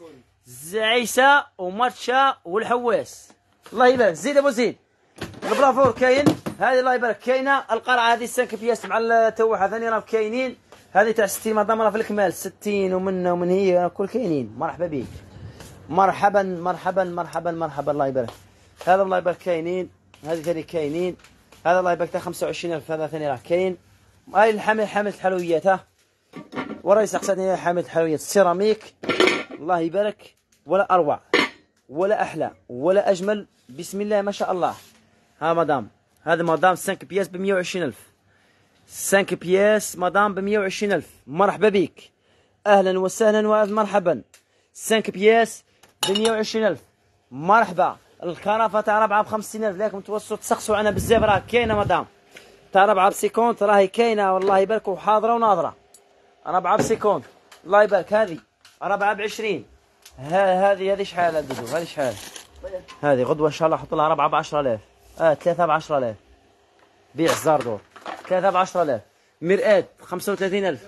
زعيسه وماتشا والحواس الله يبارك. زيد ابو زيد. البلافور كاين، هذه الله يبارك كاينه. القرعه هذه خمسة بياس مع التوحه ثاني راه كاينين. هذه تاع ستين مدام راه في الكمال ستين ومنه ومن هي كل كاينين. مرحبا بك. مرحبا مرحبا مرحبا مرحبا الله يبارك. هذا الله يبارك كاينين، هذه ثاني كاينين. هذا الله يبارك تاع خمسة وعشرين ألف، هذا ثاني راه كاين. هاي الحامل حامله الحلويات ها ورئيس اقساطني حامله الحلويات السيراميك الله يبارك. ولا اروع ولا احلى ولا اجمل. بسم الله ما شاء الله. ها مدام هذا مدام خمسة بياس ب مية وعشرين ألف. خمسة بياس مدام ب مية وعشرين ألف. مرحبا بك. اهلا وسهلا ومرحبا. خمسة بياس ب مية وعشرين ألف. مرحبا. الكرافه تاع ربعه ب خمسين ألف. لكم توصلوا تسقسوا عنها بزاف راه كاينه مدام. تاع ربعه بسيكونت راهي كاينه والله يبارك وحاضره وناظره. ربعه بسيكونت الله يبارك. هذه ربعه بعشرين. هذه هذه شحال هذه هذه شحال هذه غدوه ان شاء الله احط لها ربعه ب عشرة آلاف. اه ثلاثه ب عشرة آلاف. بيع الزاردور ثلاثه ب عشرة آلاف. مرآة خمسة وثلاثين ألف.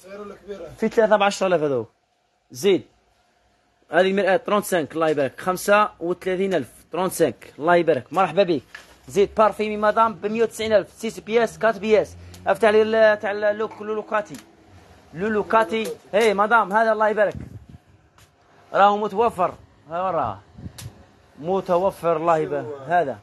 في ثلاثه ب عشرة آلاف هذو. زيد هذه المرآة خمسة وثلاثين الله يبارك خمسة وثلاثين ألف. خمسة وثلاثين الله يبارك. مرحبا بك. زيد بارفيمي مدام ب مية وتسعين ألف. ستة بياس أربعة بياس. افتح لي تاع اللوك لولوكاتي لولوكاتي. هي مدام هذا الله يبارك راهو متوفر. ها راه متوفر الله يبارك. هذا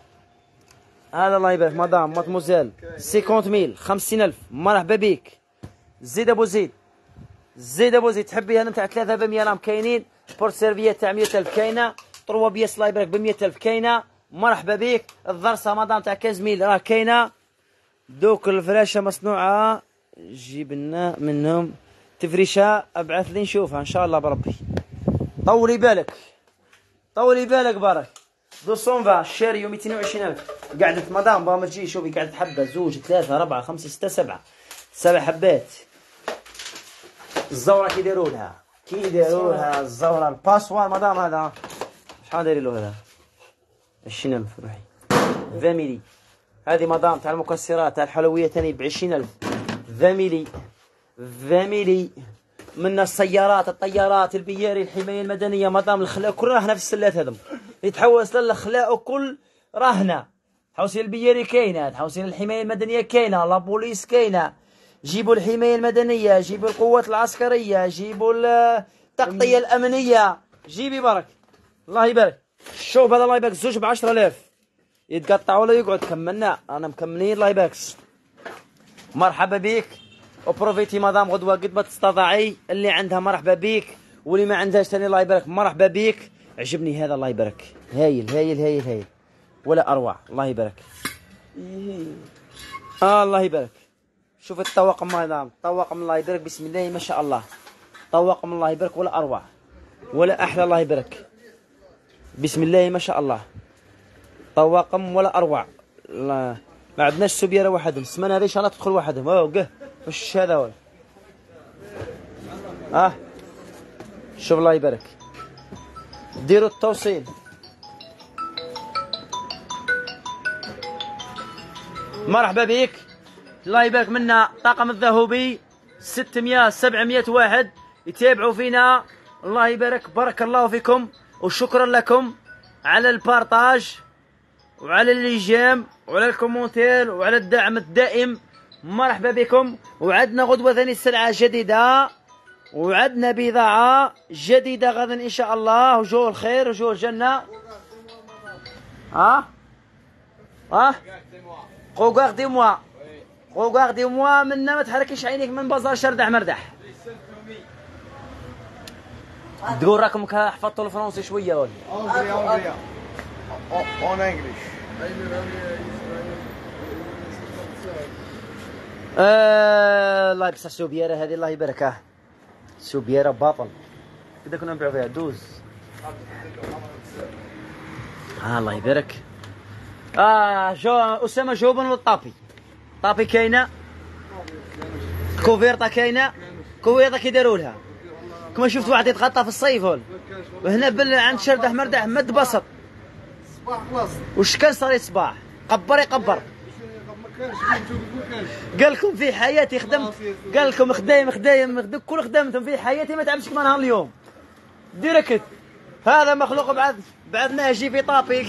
هذا الله يبارك مدام ماتموزيل خمسين ميل خمسين ألف. مرحبا بك. زيد ابو زيد. زيد ابو زيد. تحبي هذا تاع ثلاثة ب مية راهم كاينين. بورت سيرفيات تاع مية ألف كاينه. طروا بياس الله يبارك ب مية ألف كاينه. مرحبا بك. الضرسه مدام تاع خمسة ميل راه كاينه. دوك الفراشه مصنوعه جبنا منهم تفريشه. ابعث لي نشوفها ان شاء الله بربي. طولي بالك طولي بالك بارك. مئتين وعشرين شاريو مئتين وعشرين ألف. قعدت مدام باه ما تجي شوفي قعدت حبه زوج ثلاثه اربعه خمسه سته سبعه سبع حبات. الزوره كي يديروا لها كي يديروا لها الزوره الباسوار مدام. هذا شحال داير له هذا؟ عشرين ألف روحي. فاميلي. هذه مدام تاع المكسرات تاع الحلويات ثاني ب عشرين ألف. فاميلي فاميلي. من السيارات الطيارات البياري الحمايه المدنيه مدام الخلاء كل راهنا في السلات هذم. يتحوس للخلاء كل راهنا. حوسين البياري كاينه، حوسين الحمايه المدنيه كاينه، لا بوليس كاينه. جيبوا الحمايه المدنيه، جيبوا القوات العسكريه، جيبوا التغطيه الامنيه. جيبي برك الله يبارك. شوف هذا الله يبارك زوج ب عشرة آلاف. يتقطع ولا يقعد. كملنا انا مكملين الله يبارك. مرحبا بك. وبروفيتي مدام غدوه قد ما تستطيعي. اللي عندها مرحبا بك، واللي ما عندهاش ثاني الله يبارك مرحبا بك. عجبني هذا الله يبارك. هايل هايل هايل هايل ولا اروع الله يبارك. آه الله يبارك. شوف الطواقم مدام طواقم الله يبارك. بسم الله ما شاء الله. طواقم الله يبارك ولا اروع ولا احلى الله يبارك. بسم الله ما شاء الله. طواقم ولا اروع. لا ما عندناش سوبيره وحدهم، السمانه هذه ان شاء الله تدخل وحدهم. اوه قه وش هذا ولا اه شوف الله يبارك. ديروا التوصيل. مرحبا بك، الله يبارك. منا طاقم الذهبي ستمائة سبعمائة واحد يتابعوا فينا، الله يبارك. بارك الله فيكم وشكرا لكم على البارطاج وعلى اللجام وعلى الكومنتير وعلى الدعم الدائم. مرحبا بكم. وعدنا غدوة ثاني سلعة جديدة وعدنا بضاعة جديدة غدا إن شاء الله، وجو الخير وجو الجنة. ها ها قوقاق دي موا قوقاق دي موا منا ما تحركيش عينيك من بازار شردح مردح. تقول راكم حفظتوا الفرنسي شوية ولا؟ اون انجلش. الله يبسح السوبيارة هذه، الله يباركها. سوبيارة باطل كذا كنا نبيعوا فيها دوز. آه الله يبارك. اه جو اسامه جوبن والطابي. طابي كاينه، كوفيرتا كاينه، كوفيرتا كي داروا لها. كما شفت واحد يتغطى في الصيف هول، وهنا بل عند شردح مردح مد بسط. صباح خلاص. وش كان صار صباح؟ قبر يقبر. قال لكم في حياتي خدمت، قال لكم خدايم خدايم كل خدمتهم في حياتي ما تعبتش كما نهار اليوم. ديركت هذا مخلوق بعد بعد ما يجي في طابي.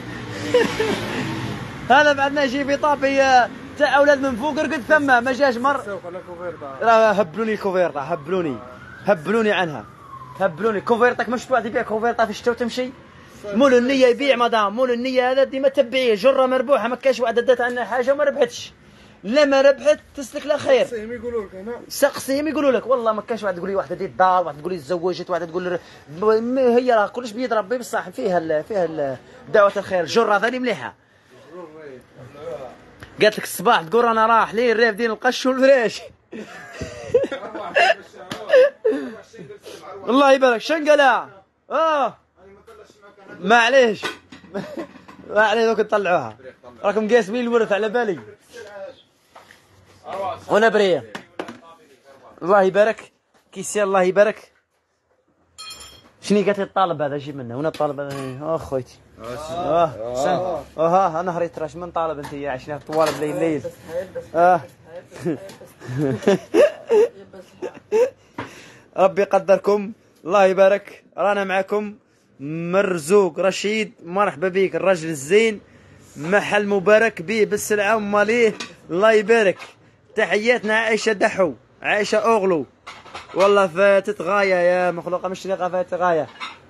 هذا بعد ما يجي في طابي تاع اولاد من فوق رقد ثم ما جاش مر. راه هبلوني الكوفيرتا، هبلوني هبلوني عنها، هبلوني كوفيرتاك. مش واحد يبيع كوفيرتا في الشتاء وتمشي. مول النية يبيع مدام، مول النية هذا ديما تبعيه جرة مربوحة. ما كاش واحد دات عنها حاجة وما ربحتش. لما ربحت تسلك لا خير. سقسيهم يقولوا لك هنا، سقسيهم يقولوا لك. والله ما كاش واحد تقول لي واحدة ديت دار، واحد تقول لي تزوجت، واحد تقول هي راه كلش بيد ربي. بصح فيها ال فيها ال دعوة الخير. جرة ثاني مليحة. قالت لك الصباح تقول انا راح ليه الريف دين القش والفريش. الله يبارك. شنقلة اه معليش ما عليه دوك تطلعوها، راكم قاسمين الورث على بالي. وانا بريه الله يبارك. كيسي الله يبارك. شني قالت لي الطالب هذا جيب منه. وين الطالب هذا؟ اه خويتي اه اه اه انا هريت راش من طالب انت يا عشنا طوال الليل ليل. اه ربي يقدركم، الله يبارك. رانا معكم مرزوق رشيد. مرحبا بك الرجل الزين، محل مبارك به بالسلعه وماليه، الله يبارك. تحياتنا عائشه دحو، عائشه اوغلو. والله فاتت غايه يا مخلوقه مش ناقه فاتت غايه.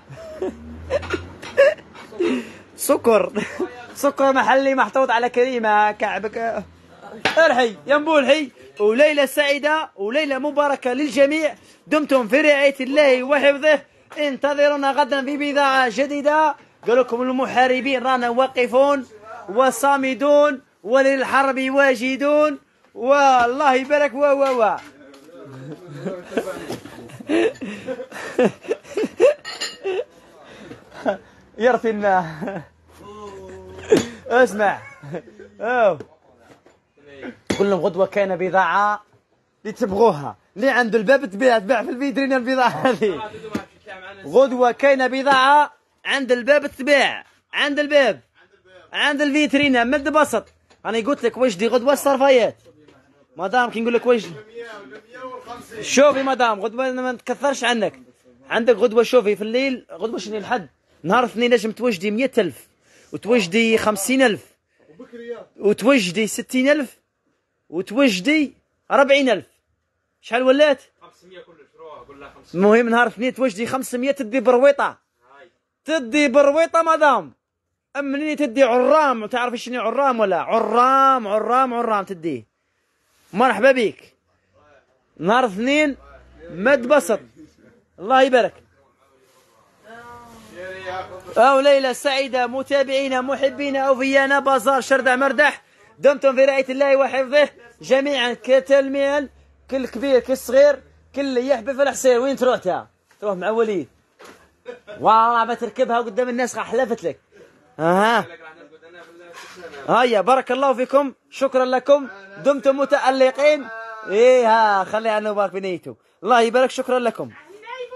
سكر سكر محلي محطوط على كريمه كعبك. ارحي يا مبولحي. وليله سعيده وليله مباركه للجميع. دمتم في رعايه الله وحفظه. انتظرونا غدا في بضاعه جديده. قال لكم المحاربين رانا واقفون وصامدون وللحرب واجدون. والله يبارك. و و و يرثنا. اسمع اوه قول لهم غدوه كاينه بضاعه اللي تبغوها، اللي عنده الباب تبيع تباع في الفيترينا البضاعه هذه. غدوه كاينه بضاعه عند الباب تباع، عند الباب عند الفيترينا مد بسط. انا قلت لك وجدي غدوه الصرفيات مدام. كي نقول لك وجدي شوفي مدام غدوه ما نتكثرش عنك. عندك غدوه شوفي في الليل. غدوه شنو الحد نهار اثنين نجم توجدي مية ألف وتوجدي خمسين ألف وتوجدي ستين ألف وتوجدي أربعين ألف. شحال ولات؟ خمسمية كلش. قول لها خمسمية. المهم نهار اثنين توجدي خمسمية تدي برويطه. تدي برويطه مدام. منين تدي عرام. وتعرفي شنو عرام ولا؟ عرام عرام عرام تديه. مرحبا بك. نهار اثنين مد بسط، الله يبارك. أو ليلة سعيدة متابعينا محبينا أوفيانا بازار شردع مردح. دمتم في رعاية الله وحفظه جميعا. كتلميل كل كبير كل صغير كل يحبي في الحصير. وين تروح تا؟ تروح مع وليد. والله ما تركبها قدام الناس حلفت لك. اها هيا بارك الله فيكم، شكرا لكم، دمتم متألقين. ايه ها خلي عنه بارك بنيته، الله يبارك، شكرا لكم.